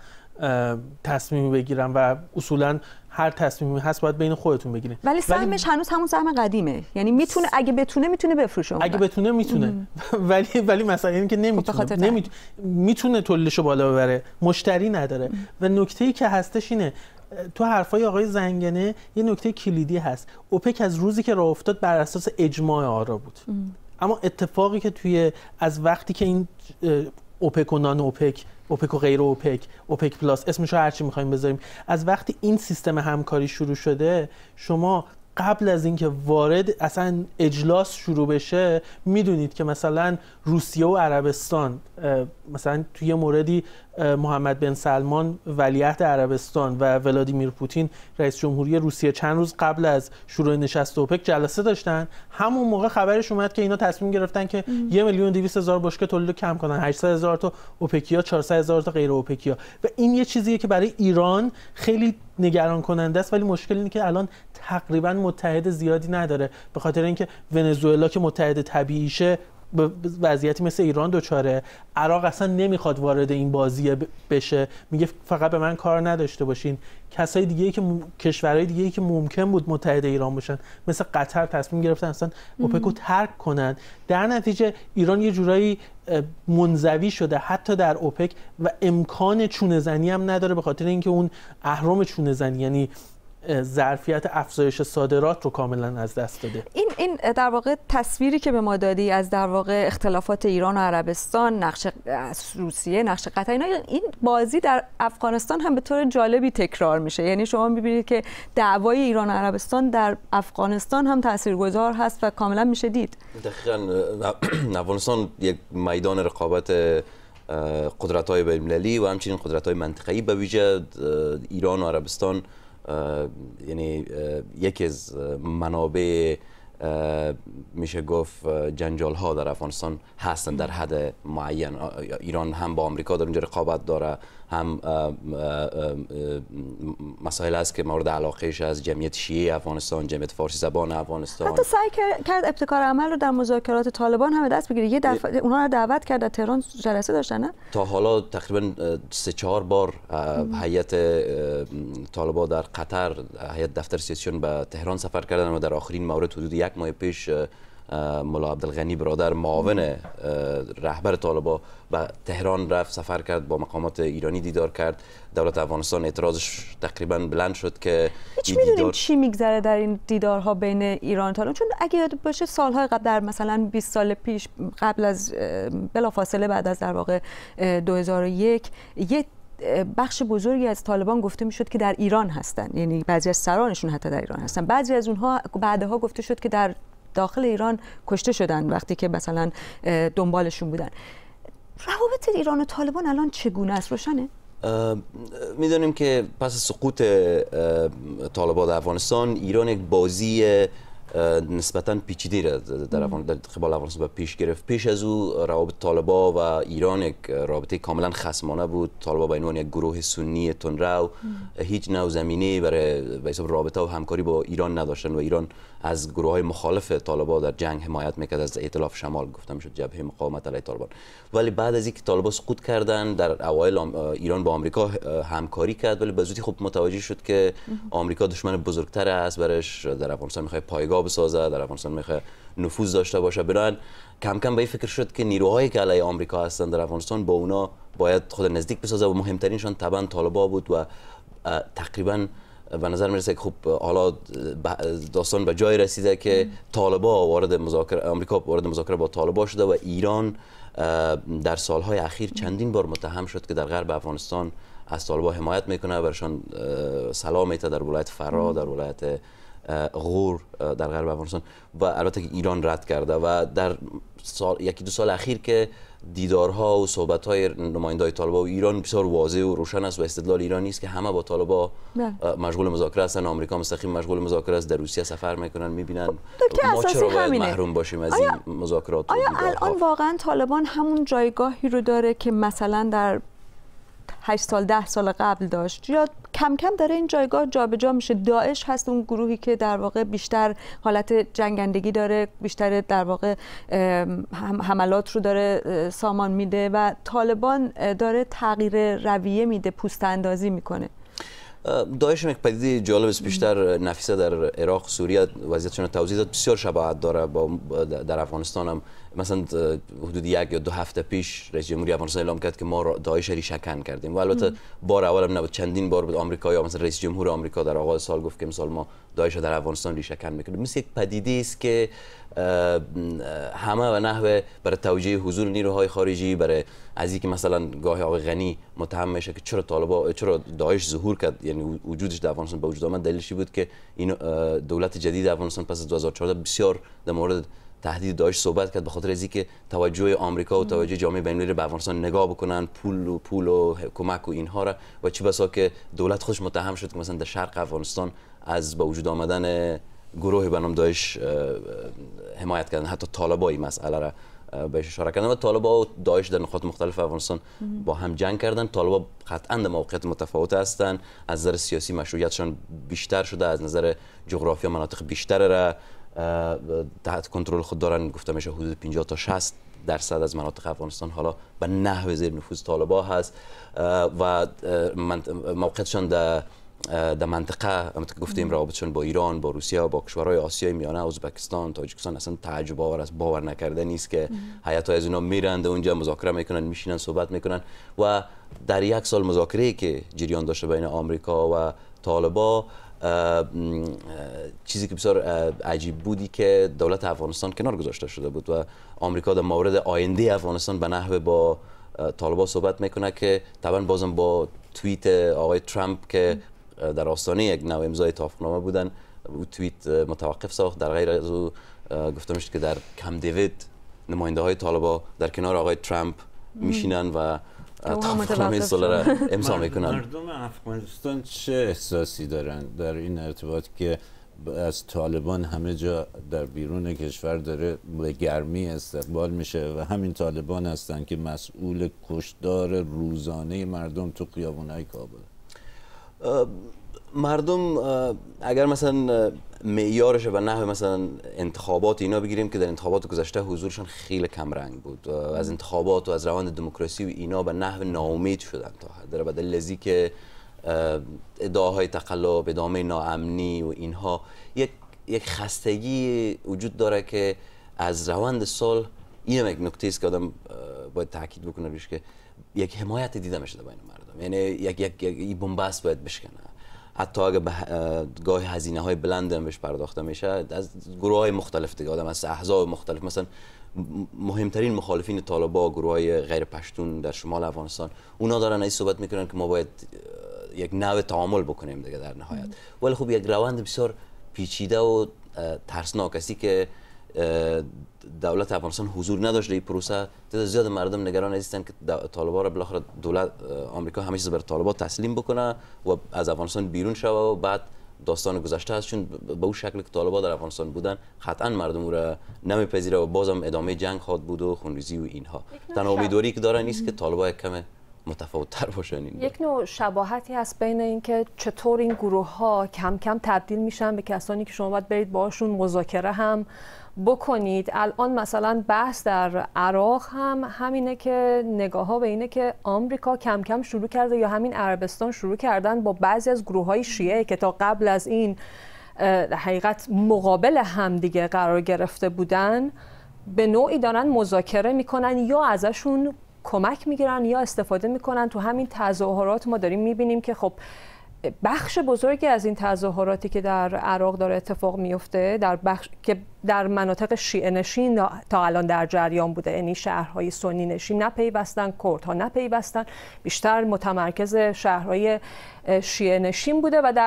تصمیمی بگیرم و اصولا هر تصمیمی هست باید بین خودتون بگیرین. ولی سهمش هنوز همون سهم قدیمه، یعنی میتونه اگه بتونه میتونه بفروشه. اگه بتونه میتونه ولی مثلا اینه که نمیتونه. میتونه تولیدشو بالا ببره، مشتری نداره. و نکته‌ای که هستش اینه تو حرفای آقای زنگنه یه نکته کلیدی هست. اوپک از روزی که راه افتاد بر اساس اجماع آرا بود، اما اتفاقی که از وقتی که این اوپک و نان اوپک، اوپک و غیر اوپک، اوپک پلاس، اسمشو هرچی میخوایم بذاریم، از وقتی این سیستم همکاری شروع شده، شما قبل از اینکه وارد اصلا اجلاس شروع بشه میدونید که مثلا روسیه و عربستان، مثلا توی موردی محمد بن سلمان ولیعهد عربستان و ولادیمیر پوتین رئیس جمهوری روسیه چند روز قبل از شروع نشست اوپک جلسه داشتن. همون موقع خبرش اومد که اینا تصمیم گرفتن که 1,200,000 بشکه تولید کم کنن، 800,000 تا اوپکیا، 400,000 تا غیر اوپکیا. و این یه چیزیه که برای ایران خیلی نگران کننده است، ولی مشکل اینه که الان تقریبا متحد زیادی نداره، به خاطر اینکه ونزوئلا که متحد طبیعیشه به وضعیتی مثل ایران دوچاره. عراق اصلا نمیخواد وارد این بازی بشه، میگه فقط به من کار نداشته باشین. کسای دیگه‌ای که کشورهای دیگه‌ای که ممکن بود متحد ایران باشن مثل قطر تصمیم گرفتن اصلا اوپک رو ترک کنن. در نتیجه ایران یه جورایی منزوی شده حتی در اوپک و امکان چونه زنی هم نداره، به خاطر اینکه اون اهرم چونه زنی یعنی ظرفیت افزایش صادرات رو کاملا از دست داده. این در واقع تصویری که به ما دادی از در واقع اختلافات ایران و عربستان، نقش روسیه، نقش قطر، این بازی در افغانستان هم به طور جالبی تکرار میشه. یعنی شما میبینید که دعوای ایران و عربستان در افغانستان هم تاثیرگذار هست و کاملا میشه دید. دقیقاً افغانستان یک میدان رقابت قدرت‌های بین‌المللی و همچنین قدرت‌های منطقه‌ای به ویژه ایران و عربستان یعنی یکی از منابع میشه گفت جنجال ها در افغانستان هستن در حد معین. ایران هم با آمریکا در اونجا رقابت داره هم مسائل است که مورد علاقهش از جمعیت شیعه افغانستان، جمعیت فارسی زبان افغانستان. حتی سعی کرد ابتکار عمل رو در مذاکرات طالبان هم دست بگیره. اونها رو دعوت کرد، در تهران جلسه داشتن نه؟ تا حالا تقریبا 3-4 بار هیئت طالبان در قطر، هیئت دفتر سیاسیون به تهران سفر کردن و در آخرین مورد حدود 1 ماه پیش ملا عبدالغنی برادر معاون رهبر طالبان به تهران رفت، سفر کرد، با مقامات ایرانی دیدار کرد. دولت افغانستان اعتراضش تقریبا بلند شد که میدونیم چی میگذره در این دیدارها بین ایران و طالبان، چون اگه یاد باشه سالهای قبل، در مثلا 20 سال پیش، قبل از بلافاصله بعد از در واقع 2001 یه بخش بزرگی از طالبان گفته میشد که در ایران هستن، یعنی بعضی از سرانشون حتی در ایران هستن. بعضی از اونها بعدها گفته شد که در داخل ایران کشته شدن وقتی که مثلا دنبالشون بودن. روابط ایران و طالبان الان چگونه است؟ روشنه؟ میدونیم که پس سقوط طالبان در افغانستان، ایران یک بازی نسبتاً پیچیده در قبال افغانستان پیش گرفت. پیش از او روابط طالبان و ایران یک رابطه کاملا خصمانه بود. طالبان به عنوان یک گروه سنی تندرو هیچ نوع زمینه برای به حساب رابطه و همکاری با ایران نداشتن و ایران از گروه های مخالف طالبان در جنگ حمایت میکرد، از ائتلاف شمال گفته میشد جبهه مقاومت علیه طالبان. ولی بعد از اینکه طالبان سقوط کردن، در اوایل ایران با آمریکا همکاری کرد، ولی به زودی خوب متوجه شد که آمریکا دشمن بزرگتر است برش. در افغانستان میخواد پایگاه بسازه، در افغانستان میخواد نفوذ داشته باشه. بنابراین کم کم به این فکر شد که نیروهایی که علیه آمریکا هستند در افغانستان با اونا باید خود نزدیک بسازه و مهمترینشان طبعا طالبان بود و تقریبا به نظر میرسه که خب حالا داستان به جای رسیده که طالبان وارد مذاکره، آمریکا وارد مذاکره با طالبان شده و ایران در سالهای اخیر چندین بار متهم شد که در غرب افغانستان از طالبان حمایت میکنه، برشان سلام میده در ولایت فرا، در ولایت غور در غرب افغانستان، و البته که ایران رد کرده. و در یکی دو سال اخیر که دیدارها و صحبت‌های نماینده‌های طالبان و ایران بسیار واضح و روشن است و استدلال ایرانی است که همه با طالبان مشغول مذاکره هستن. آمریکا مستقیم مشغول مذاکره است، در روسیه سفر میکنن، میبینن ما چرا باید محروم باشیم از این مذاکرات. آیا الان واقعا طالبان همون جایگاهی رو داره که مثلا در 8 سال 10 سال قبل داشت، یا کم کم داره این جایگاه جابجا میشه؟ داعش هست اون گروهی که در واقع بیشتر حالت جنگندگی داره، بیشتر در واقع حملات رو داره سامان میده، و طالبان داره تغییر رویه میده، پوست اندازی میکنه. داعش یک پدیده جالب است. بیشتر نفیسه در عراق، سوریه وضعیتشون توضیح داد، بسیار شباهت داره با در افغانستان هم. مثلا حدود 1 یا 2 هفته پیش رئیس جمهوری افغانستان اعلام کرد که ما داعش ریشه کن کردیم، و البته بار اول هم نبود، چندین بار بود آمریکا یا مثلا رئیس جمهور آمریکا در آغاز سال گفت که مثلا ما داعش در افغانستان ریشه کن میکنیم. مثل یک پدیده است که همه و نحوه برای توجیه حضور نیروهای خارجی، برای از اینکه مثلا گاهی آقای غنی متهم میشه که چرا داعش ظهور کرد، یعنی وجودش در افغانستان به وجود آمد، دلیلش بود که این دولت جدید افغانستان پس از 2014 بسیار در مورد تهدید داعش صحبت کرد، به خاطر از اینکه توجه آمریکا و توجه جامعه بین‌المللی به افغانستان نگاه بکنن، پول و کمک و اینها را، و چه بسا که دولت خودش متهم شد که مثلا در شرق افغانستان از به وجود آمدن گروه به نام داعش حمایت کردن. حتی طالبان این مسئله را بهش اشاره کردن و طالبان و داعش در نقاط مختلف افغانستان با هم جنگ کردن. طالبان قطعا در موقعیت متفاوت هستند، از نظر سیاسی مشروعیتشان بیشتر شده، از نظر جغرافیا مناطق بیشتر را تحت کنترل خود دارن. گفته میشه حدود 50 تا 60% از مناطق افغانستان حالا به نحو زیر نفوذ طالبان هست و موقعیتشان در منطقه همونطور که گفتیم روابطشون با ایران، با روسیه، با کشورهای آسیای میانه، ازبکستان، تاجیکستان اصلا تعجب آور است، باور نکرده نیست که هیئت‌های از اینا میرند اونجا مذاکره میکنن، میشینن صحبت میکنن. و در 1 سال مذاکره‌ای که جریان داشته بین آمریکا و طالبان، چیزی که بسیار عجیب بودی که دولت افغانستان کنار گذاشته شده بود و آمریکا در مورد آینده افغانستان به نحو با طالبان صحبت میکنه که طبعا بازم با توییت آقای ترامپ که در آستانه یک نوع امضای توافقنامه بودن، او توییت متوقف ساخت. در غیر از او گفته میشه که در کم دیوید نماینده های طالبان در کنار آقای ترامپ میشینن و توافقنامه صلح را امضا میکنن. مردم افغانستان چه احساسی دارن در این ارتباط که از طالبان همه جا در بیرون کشور داره به گرمی استقبال میشه و همین طالبان هستن که مسئول کشتار روزانه مردم تو خیابونای کابل. مردم اگر مثلا معیارش و نحو مثلا انتخابات اینا بگیریم که در انتخابات گذشته حضورشون خیلی کم رنگ بود، از انتخابات و از روند دموکراسی و اینا به نحو ناامید شدن تا حد در بدل لذی که ادعاهای تقلب، ادامه ناامنی و اینها یک خستگی وجود داره که از روند سال این یک نکته است که آدم باید تاکید بکنه روش که یک حمایت دیده میشه بین مردم، یعنی یک بنبست باید بشکنه. حتی اگه گاهی هزینه های بلند هم بهش پرداخته میشه از گروه های مختلف دیگه، آدم از احزاب مختلف، مثلا مهمترین مخالفین طالبان گروه های غیر پشتون در شمال افغانستان، اونا دارن این صحبت میکنن که ما باید یک نوع تعامل بکنیم دیگه در نهایت. ولی خب یک روند بسیار پیچیده و ترسناک است که دولت افغانستان حضور نداشت در این پروسه. تعداد زیاد مردم نگران هستند که طالبان را بالاخره دولت آمریکا همه چیز بر طالبان تسلیم بکنه و از افغانستان بیرون شوه و بعد داستان گذشته است، چون به اون شکل که طالبان در افغانستان بودن قطعا مردم او را نمیپذیره و بازم ادامه جنگ خواهد بود و خونریزی و اینها. تنها امیدواری که دارن نیست که طالبان کم متفاوت‌تر باشن. یک نوع شباهتی هست بین اینکه چطور این گروه ها کم کم تبدیل میشن به کسانی که شما باید برید باشون مذاکره هم بکنید. الان مثلا بحث در عراق هم همینه که نگاه ها به اینه که آمریکا کم کم شروع کرده یا همین عربستان شروع کردن با بعضی از گروه های شیعه که تا قبل از این حقیقت مقابل همدیگه قرار گرفته بودن، به نوعی دارن مذاکره میکنن یا ازشون کمک میگیرن یا استفاده میکنن. تو همین تظاهرات ما داریم میبینیم که خب بخش بزرگی از این تظاهراتی که در عراق داره اتفاق میفته که در مناطق شیعه نشین تا الان در جریان بوده، یعنی شهرهای سنی نشین نپیوستن، کردها نپیوستن، بیشتر متمرکز شهرهای شیعه نشین بوده و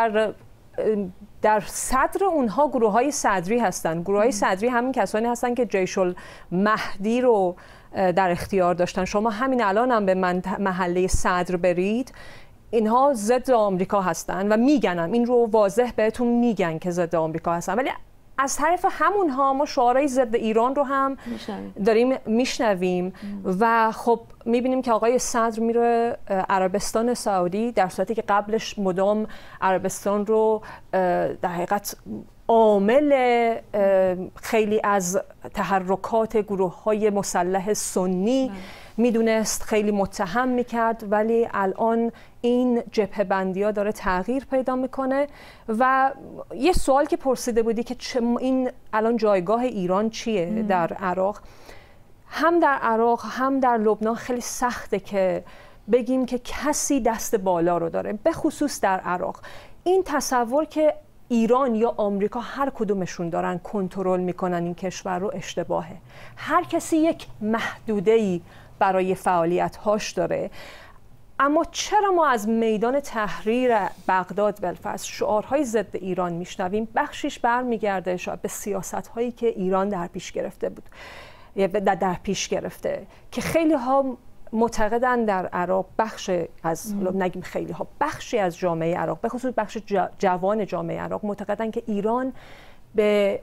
در صدر اونها گروه های صدری هستن. گروه های صدری همین کسانی هستن که جیش المهدی رو در اختیار داشتن. شما همین الان هم به محله صدر برید، اینها ضد آمریکا هستن و میگن، این رو واضح بهتون میگن که ضد آمریکا هستن، ولی از طرف همونها ما شعارهای ضد ایران رو هم داریم میشنویم و خب میبینیم که آقای صدر میره عربستان سعودی در صورتی که قبلش مدام عربستان رو در حقیقت عامل خیلی از تحرکات گروه‌های مسلح سنی میدونست، خیلی متهم میکرد، ولی الان این جبهه بندی ها داره تغییر پیدا میکنه. و یه سوال که پرسیده بودی که این الان جایگاه ایران چیه در عراق، هم در عراق هم در لبنان خیلی سخته که بگیم که کسی دست بالا رو داره، به خصوص در عراق. این تصور که ایران یا آمریکا هر کدومشون دارن کنترل میکنن این کشور رو اشتباهه. هر کسی یک محدوده‌ای برای فعالیت‌هاش داره. اما چرا ما از میدان تحریر بغداد بالفرض شعارهای ضد ایران میشنویم؟ بخشش برمیگرده به سیاست‌هایی که ایران در پیش گرفته بود، در پیش گرفته که خیلی ها معتقدن در عراق، بخش از نگیم خیلی ها، بخشی از جامعه عراق، به خصوص بخش جوان جامعه عراق معتقدن که ایران به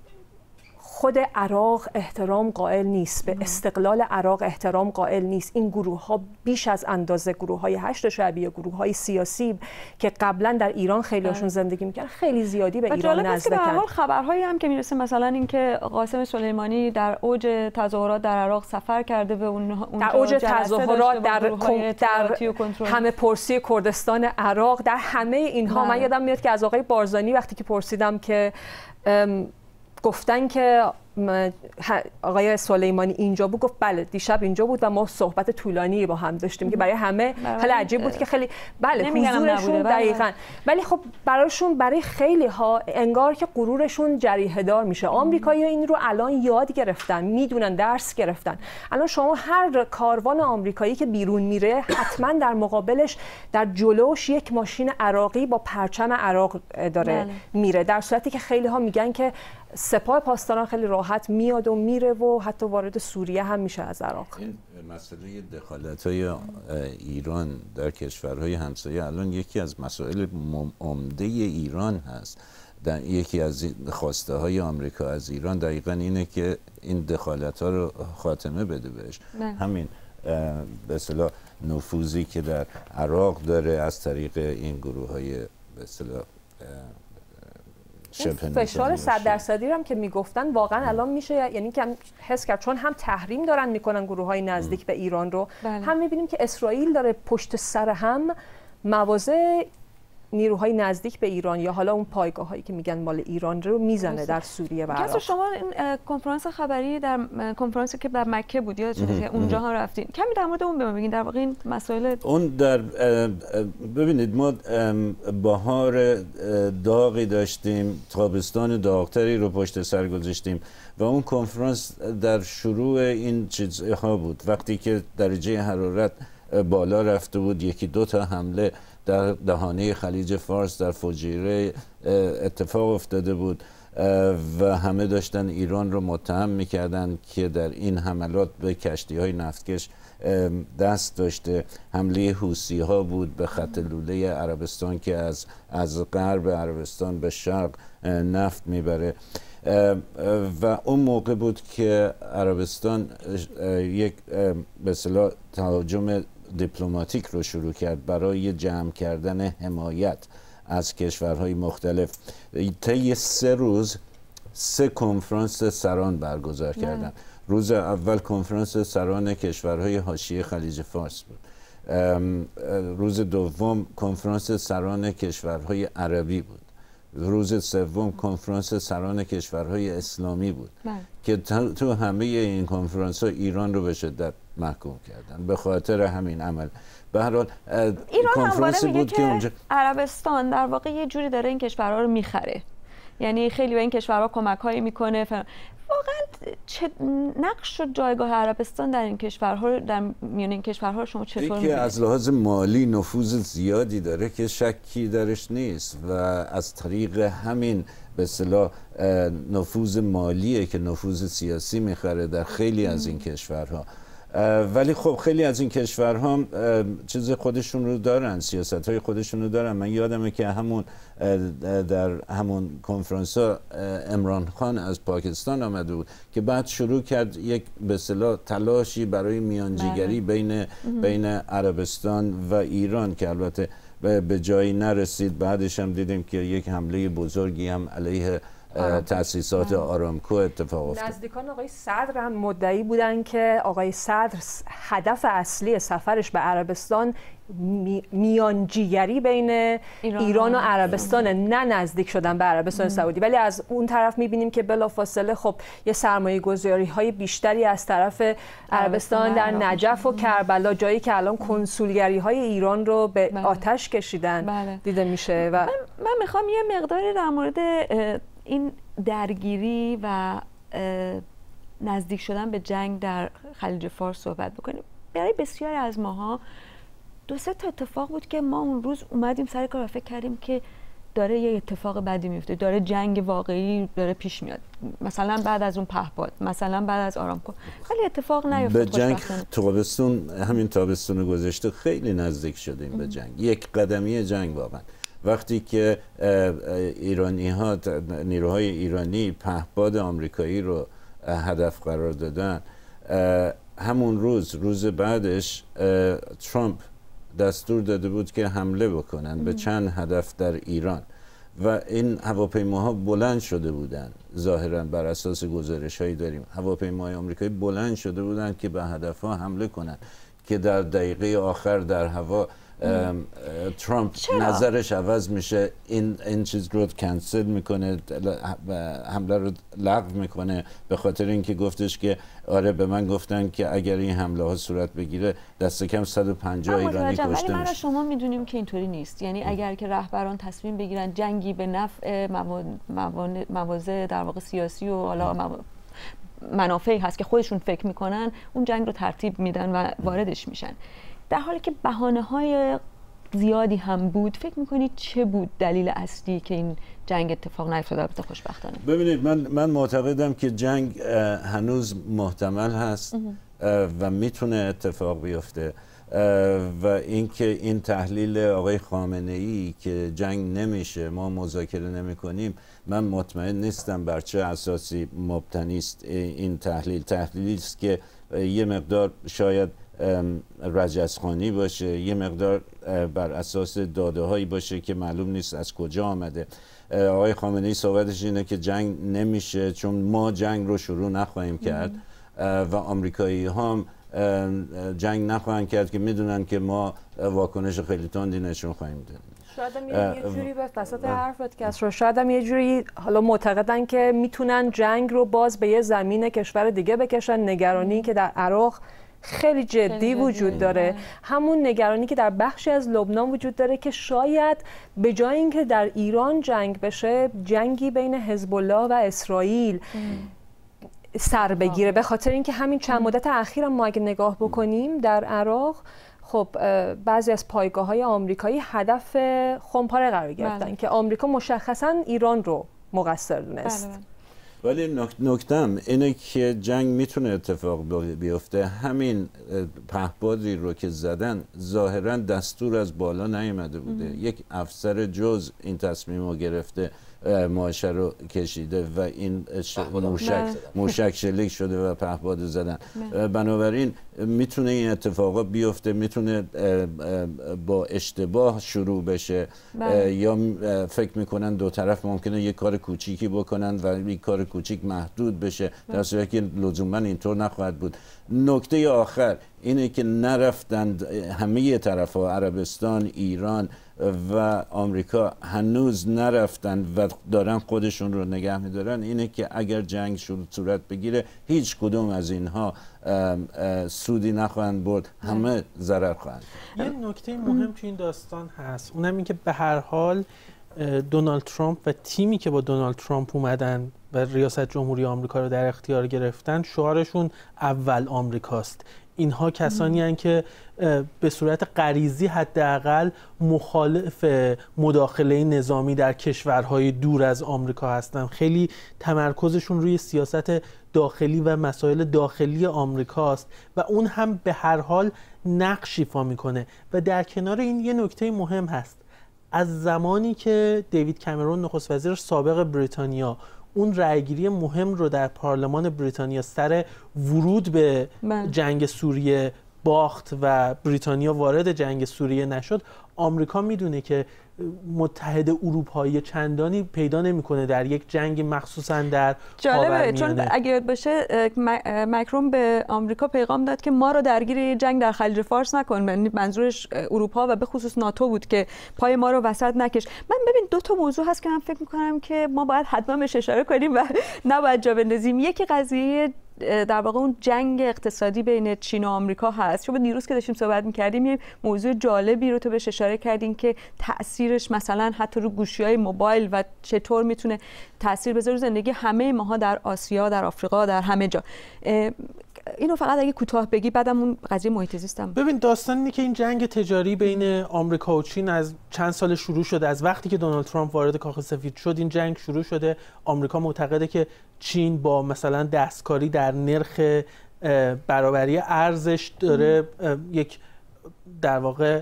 خود عراق احترام قائل نیست، به استقلال عراق احترام قائل نیست. این گروه ها بیش از اندازه گروه های هشت شعبی، گروه های سیاسی که قبلا در ایران خیلی هاشون زندگی میکردن، خیلی زیادی به ایران نزدیکن. به هر حال خبرهایی هم که میرسه مثلا اینکه قاسم سلیمانی در اوج تظاهرات در عراق سفر کرده به اونجا، در اوج تظاهرات در همه پرسی کردستان عراق، در همه اینها من یادم میاد که از آقای بارزانی وقتی که پرسیدم که گفتن که آقای سلیمانی اینجا بود، گفت بله دیشب اینجا بود و ما صحبت طولانی با هم داشتیم که برای همه خیلی عجیب بود که خیلی حضورشون دقیقاً، ولی خب برای خیلی ها انگار که غرورشون جریحه دار میشه. آمریکایی‌ها این رو الان یاد گرفتن، میدونن، درس گرفتن. الان شما هر کاروان آمریکایی که بیرون میره حتما در مقابلش در جلوش یک ماشین عراقی با پرچم عراق داره میره، در صورتی که خیلی ها میگن که سپاه پاسداران خیلی راحت میاد و میره و حتی وارد سوریه هم میشه از عراق. این مسئله دخالت‌های ایران در کشورهای همسایه الان یکی از مسائل عمده ایران هست یکی از خواسته های آمریکا از ایران دقیقاً اینه که این دخالت ها رو خاتمه بده بهش. همین به اصطلاح نفوذی که در عراق داره از طریق این گروه های به اصطلاح فشار 100% هم که میگفتن واقعا الان میشه، یعنی که حس کرد چون هم تحریم دارن میکنن گروه های نزدیک به ایران رو، هم میبینیم که اسرائیل داره پشت سر هم مواضع نیروهای نزدیک به ایران یا حالا اون پایگاه هایی که میگن مال ایران رو میزنه در سوریه و عراق. شما این کنفرانس خبری در کنفرانسی که در مکه بود یادتونه که اونجا هم رفتین، کمی در مورد اون به ما بگین. در واقع این مسائل اون در ببینید ما بهار داغی داشتیم، تابستان داغتری رو پشت سر گذاشتیم و اون کنفرانس در شروع این چیزها بود، وقتی که درجه حرارت بالا رفته بود، یکی دو تا حمله در دهانه خلیج فارس در فجیره اتفاق افتاده بود و همه داشتن ایران رو متهم میکردن که در این حملات به کشتی های نفتکش دست داشته. حمله حوثی ها بود به خط لوله عربستان که از غرب عربستان به شرق نفت میبره و اون موقع بود که عربستان یک به اصطلاح تهاجم دیپلماتیک رو شروع کرد برای جمع کردن حمایت از کشورهای مختلف. طی 3 روز 3 کنفرانس سران برگزار کردن. روز اول کنفرانس سران کشورهای حاشیه خلیج فارس بود. روز دوم کنفرانس سران کشورهای عربی بود. روز سوم کنفرانس سران کشورهای اسلامی بود که تو همه این کنفرانس ها ایران رو به شدت محکوم کردن به خاطر همین عمل. به هر حال ایران کنفرانسی بود که اونجا عربستان در واقع یه جوری داره این کشورها رو میخره، یعنی خیلی به این کشورها کمک‌هایی میکنه. واقعا چه نقش و جایگاه عربستان در این کشورها، در میون این کشورها شما چطور می‌بینید؟ که از لحاظ مالی نفوذ زیادی داره که شکی درش نیست و از طریق همین به اصطلاح نفوذ مالیه که نفوذ سیاسی میخره در خیلی از این کشورها. ولی خب خیلی از این کشورها چیز خودشون رو دارن، سیاست‌های خودشون رو دارن. من یادمه که در همون کنفرانس ها عمران خان از پاکستان آمده بود که بعد شروع کرد یک به اصطلاح تلاشی برای میانجیگری بین عربستان و ایران که البته به جایی نرسید. بعدش هم دیدیم که یک حمله بزرگی هم علیه تأسیسات آرامکو اتفاق افتاد. نزدیکان آقای صدر هم مدعی بودن که آقای صدر هدف اصلی سفرش به عربستان میانجیگری بین ایران و عربستان، نه نزدیک شدن به عربستان سعودی. ولی از اون طرف میبینیم که بلافاصله خب یه سرمایه گذاری های بیشتری از طرف عربستان در نجف و کربلا، جایی که الان کنسولگری های ایران رو به آتش کشیدن دیده میشه. و من میخوام یه مقداری در مورد این درگیری و نزدیک شدن به جنگ در خلیج فارس صحبت بکنیم. برای بسیاری از ماها 2-3 تا اتفاق بود که ما اون روز اومدیم سر کار و فکر کردیم که داره یه اتفاق بدی میفته، داره جنگ واقعی داره پیش میاد، مثلا بعد از اون پهپاد، مثلا بعد از آرامکو. ولی اتفاق نیفتاد. به جنگ تابستون، همین تابستون گذشته خیلی نزدیک شدیم به جنگ، یک قدمی جنگ واقعا. وقتی که ایرانی ها، نیروهای ایرانی پهپاد آمریکایی رو هدف قرار دادن، همون روز بعدش ترامپ دستور داده بود که حمله بکنن به چند هدف در ایران و این هواپیماها بلند شده بودن. ظاهرا بر اساس گزارش‌هایی داریم هواپیماهای آمریکایی بلند شده بودن که به هدف‌ها حمله کنن که در دقیقه آخر در هوا ترامپ نظرش عوض میشه، این چیز رو کنسل میکنه، حمله رو لغو میکنه به خاطر اینکه گفتش که آره به من گفتن که اگر این حمله ها صورت بگیره دست کم 150 ایرانی کشته میشه. ولی من شما میدونیم که اینطوری نیست. یعنی اگر که رهبران تصمیم بگیرن جنگی به نفع مواضع در واقع سیاسی و حالا منافعی هست که خودشون فکر میکنن، اون جنگ رو ترتیب میدن و واردش میشن. در حالی که بهانه‌های زیادی هم بود، فکر میکنید چه بود دلیل اصلی که این جنگ اتفاق نیفتاد؟ البته خوشبختانه. ببینید من معتقدم که جنگ هنوز محتمل هست و میتونه اتفاق بیفته و اینکه این تحلیل آقای خامنه‌ای که جنگ نمیشه، ما مذاکره نمی‌کنیم، من مطمئن نیستم بر چه اساسی مبتنی است این تحلیلی است که یه مقدار شاید رجزخوانی باشه، یه مقدار بر اساس داده‌هایی باشه که معلوم نیست از کجا آمده. آقای خامنه‌ای صحبتش اینه که جنگ نمیشه چون ما جنگ رو شروع نخواهیم کرد و آمریکایی هم جنگ نخواهند کرد که میدونن که ما واکنش خیلی تندی نشون خواهیم داد. شاید هم یه جوری به وسط حرفت کسرا، شاید هم یه جوری حالا معتقدن که میتونن جنگ رو باز به یه زمین کشور دیگه بکشن. نگرانی که در عراق خیلی جدی وجود داره، همون نگرانی که در بخشی از لبنان وجود داره که شاید به جای اینکه در ایران جنگ بشه، جنگی بین حزب الله و اسرائیل سر بگیره. به خاطر اینکه همین چند مدت اخیر ما اگه نگاه بکنیم در عراق، خب بعضی از پایگاه‌های آمریکایی هدف خمپاره قرار گرفتن که آمریکا مشخصاً ایران رو مقصر دونست. ولی نکتم اینه که جنگ میتونه اتفاق بیفته. همین پهپادی رو که زدن ظاهراً دستور از بالا نیامده بوده، یک افسر جز این تصمیم رو گرفته، ماشه رو کشیده و این موشک شلیک شده و پهپاد زدن. بنابراین میتونه این اتفاقا بیفته، میتونه با اشتباه شروع بشه یا فکر میکنن دو طرف ممکنه یک کار کوچیکی بکنن و یک کار کوچیک محدود بشه، در صورتی که لزوما اینطور نخواهد بود. نکته آخر اینه که نرفتند همه طرف‌ها، عربستان، ایران و آمریکا هنوز نرفتن و دارن خودشون رو نگه میدارن. اینه که اگر جنگ صورت بگیره هیچ کدوم از اینها سودی نخواهند برد، همه ضرر خواهند. یه نکته مهم تو این داستان هست، اونم این که به هر حال دونالد ترامپ و تیمی که با دونالد ترامپ اومدن و ریاست جمهوری آمریکا رو در اختیار گرفتن، شعارشون اول آمریکاست. اینها کسانی هستند که به صورت غریزی حداقل مخالف مداخله نظامی در کشورهای دور از آمریکا هستند. خیلی تمرکزشون روی سیاست داخلی و مسائل داخلی آمریکاست و اون هم به هر حال نقش ایفا میکنه. و در کنار این یه نکته مهم هست، از زمانی که دیوید کامرون نخست وزیر سابق بریتانیا اون رأیگیری مهم رو در پارلمان بریتانیا سر ورود به جنگ سوریه باخت و بریتانیا وارد جنگ سوریه نشد، آمریکا میدونه که متحد اروپایی چندانی پیدا نمیکنه در یک جنگ مخصوصا در جالبه، چون اگه یاد باشه مکرون به آمریکا پیغام داد که ما رو درگیر جنگ در خلیج فارس نکن، منظورش اروپا و به خصوص ناتو بود که پای ما رو وسط نکش. من ببین دو تا موضوع هست که من فکر میکنم که ما باید حتما بهش اشاره کنیم و نباید جا بندازیم. یکی قضیه در واقع اون جنگ اقتصادی بین چین و آمریکا هست. شما دیروز که داشتیم صحبت می‌کردیم یه موضوع جالبی رو تو بهش اشاره کردین که تأثیرش مثلا حتی رو گوشی‌های موبایل و چطور میتونه تأثیر بذاره رو زندگی همه ماها در آسیا، در آفریقا، در همه جا. اینو فقط اگه کوتاه بگی بعدم اون قضیه محیط زیستم. ببین داستان اینه که این جنگ تجاری بین آمریکا و چین از چند سال شروع شده. از وقتی که دونالد ترامپ وارد کاخ سفید شد این جنگ شروع شده. آمریکا معتقده که چین با مثلا دستکاری در نرخ برابری ارزش داره یک در واقع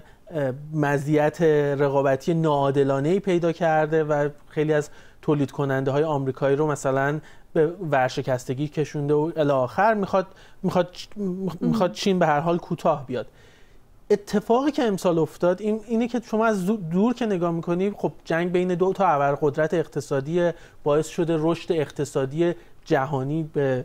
مزیت رقابتی ناعادلانه‌ای پیدا کرده و خیلی از تولید کننده های آمریکایی رو مثلا به ورشکستگی کشونده و الی آخر میخواد چین به هر حال کوتاه بیاد. اتفاقی که امسال افتاد اینه که شما از دور که نگاه میکنی، خب جنگ بین دو تا ابرقدرت اقتصادی باعث شده رشد اقتصادی جهانی به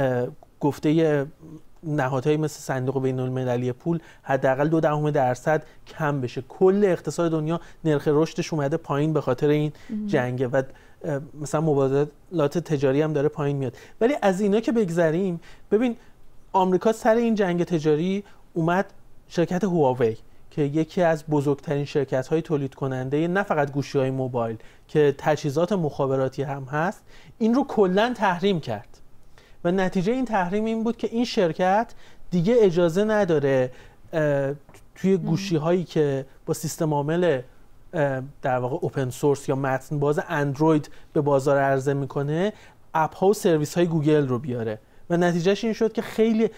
گفته نهادهایی مثل صندوق بین‌المللی پول حداقل 0.2% کم بشه. کل اقتصاد دنیا نرخ رشدش اومده پایین به خاطر این جنگه و مثلا مبادلات تجاری هم داره پایین میاد. ولی از اینا که بگذریم، ببین آمریکا سر این جنگ تجاری اومد شرکت هواوی که یکی از بزرگترین شرکت‌های تولید کننده نه فقط گوشی‌های موبایل که تجهیزات مخابراتی هم هست، این رو کلاً تحریم کرد و نتیجه این تحریم این بود که این شرکت دیگه اجازه نداره توی گوشی‌هایی که با سیستم عامل در واقع اوپن سورس یا متن باز اندروید به بازار عرضه میکنه اپ ها و سرویس های گوگل رو بیاره و نتیجهش این شد که خیلی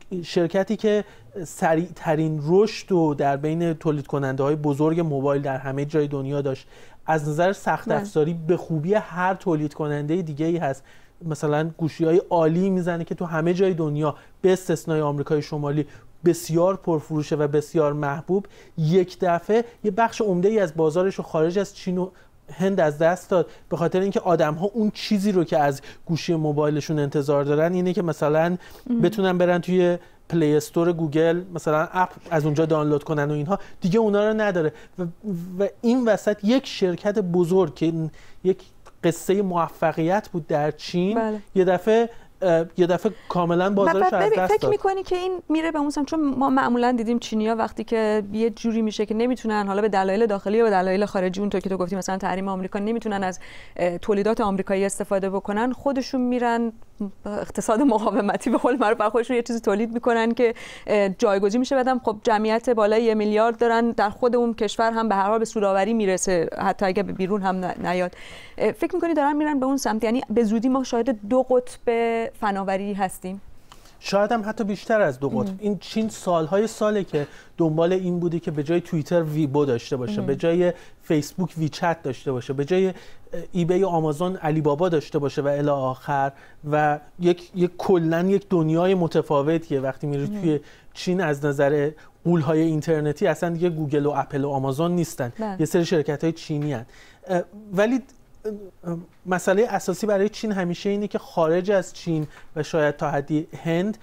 شرکتی که سریع ترین رشد و در بین تولید کننده های بزرگ موبایل در همه جای دنیا داشت، از نظر سخت افزاری به خوبی هر تولید کننده دیگه ای هست. مثلا گوشی‌های عالی میزنه که تو همه جای دنیا به استثنای آمریکای شمالی بسیار پرفروشه و بسیار محبوب، یک دفعه یه بخش عمده‌ای از بازارش رو خارج از چین و هند از دست داد، به خاطر اینکه آدم‌ها اون چیزی رو که از گوشی موبایلشون انتظار دارن اینه که مثلا بتونن برن توی پلی استور گوگل مثلا اپ از اونجا دانلود کنن و اینها، دیگه اونا رو نداره و این وسط یک شرکت بزرگ که یک قصه موفقیت بود در چین، بله. یه دفعه کاملا بازارش از دست داد. فکر می‌کنی که این میره به اون سمت؟ چون ما معمولا دیدیم چینی‌ها وقتی که یه جوری میشه که نمیتونن، حالا به دلایل داخلی و به دلایل خارجی، اونطور که تو گفتی مثلا تحریم آمریکا، نمیتونن از تولیدات آمریکایی استفاده بکنن، خودشون میرن اقتصاد مقاومتی به قول معروف، برای خودشون یه چیزی تولید میکنن که جایگزین میشه. بعدم خب جمعیت بالای 1 میلیارد دارن در خود اون کشور، هم به هر حال به سودآوری میرسه حتی اگه به بیرون هم نیاد. فکر میکنی دارن میرن به اون سمت؟ یعنی به زودی ما شاهد 2 قطب فناوری هستیم؟ شاید هم حتی بیشتر از 2 قطب. این چین ساله که دنبال این بوده که به جای توییتر ویبو داشته باشه، به جای فیسبوک ویچت داشته باشه، به جای ایبی و آمازون علی بابا داشته باشه و الی آخر، و کلاً یک دنیای متفاوتیه. وقتی میری توی چین از نظر غول‌های اینترنتی اصلا دیگه گوگل و اپل و آمازون نیستن، یه سری شرکت‌های چینی هستن. ولی مسئله اساسی برای چین همیشه اینه که خارج از چین و شاید تا حدی هند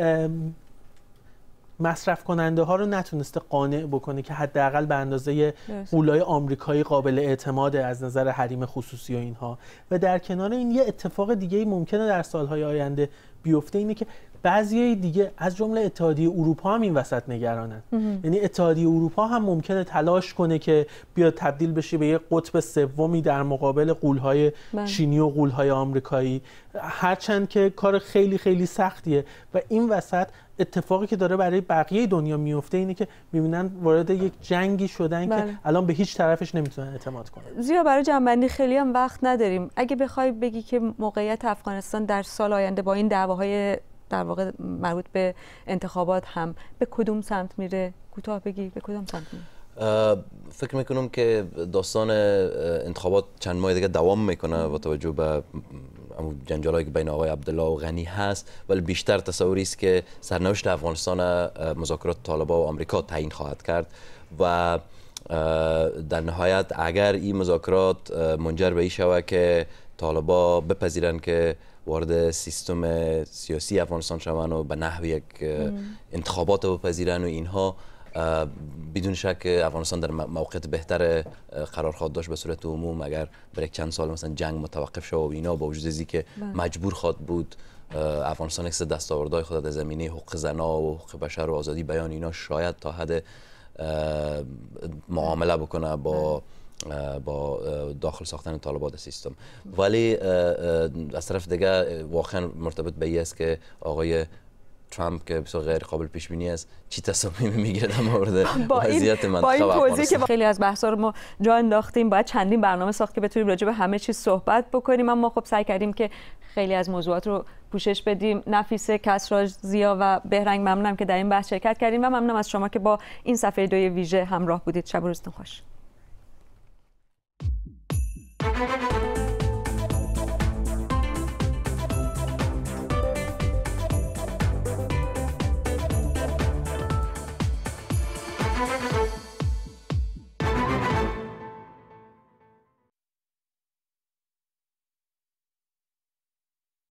مصرف کننده ها رو نتونسته قانع بکنه که حداقل به اندازه غولای آمریکایی قابل اعتماده از نظر حریم خصوصی و اینها. و در کنار این یه اتفاق دیگه ممکنه در سالهای آینده بیفته، اینه که بعضی دیگه از جمله اتحادیه اروپا هم این وسط نگرانن. یعنی اتحادیه اروپا هم ممکنه تلاش کنه که بیاد تبدیل بشه به یک قطب سومی در مقابل غول‌های چینی و غول‌های آمریکایی، هرچند که کار خیلی خیلی سختیه. و این وسط اتفاقی که داره برای بقیه دنیا میفته اینه که میبینن وارد یک جنگی شدن که الان به هیچ طرفش نمیتونن اعتماد کنن. زیرا برای جنبندی خیلی هم وقت نداریم. اگه بخوای بگی که موقعیت افغانستان در سال آینده با این دعواهای در واقع مربوط به انتخابات هم به کدوم سمت میره؟ کوتاه بگی به کدوم سمت میره؟ فکر میکنم که داستان انتخابات چند ماه دیگه دوام میکنه با توجه به جنجالایی که بین آقای عبدالله و غنی هست، ولی بیشتر تصوری است که سرنوشت افغانستان مذاکرات طالبان و آمریکا تعیین خواهد کرد و در نهایت اگر این مذاکرات منجر به این شود که طالبان بپذیرند که وارد سیستم سیاسی افغانستان شوند و به نحو یک انتخابات بپذیرند و اینها، بدون شک افغانستان در موقعیت بهتر قرار خواهد داشت به صورت عموم. اگر برای چند سال مثلا جنگ متوقف شود و اینا، با وجود اینکه که مجبور خواهد بود افغانستان یک دستاوردهای خود در زمینه حقوق زنا و حقوق بشر و آزادی بیان اینا شاید تا حد معامله بکنه با داخل ساختن طالبان در سیستم. ولی از طرف دیگه واقعا مرتبط به این است که آقای ترامپ که بسیار غیر قابل پیش بینی است چی تصمیمی میگیره در مورد وضعیت منطقه و افغانستان. که خیلی از بحث‌ها رو ما جا انداختیم، باید چندین برنامه ساخت که بتونیم راجع به همه چیز صحبت بکنیم، اما خب سعی کردیم که خیلی از موضوعات رو پوشش بدیم. نفیسه، کسری، زیا و بهرنگ، ممنونم که در این بحث شرکت کردیم و ممنونم از شما که با این صفحه 2 ویژه همراه بودید. شب و روزتون خوش.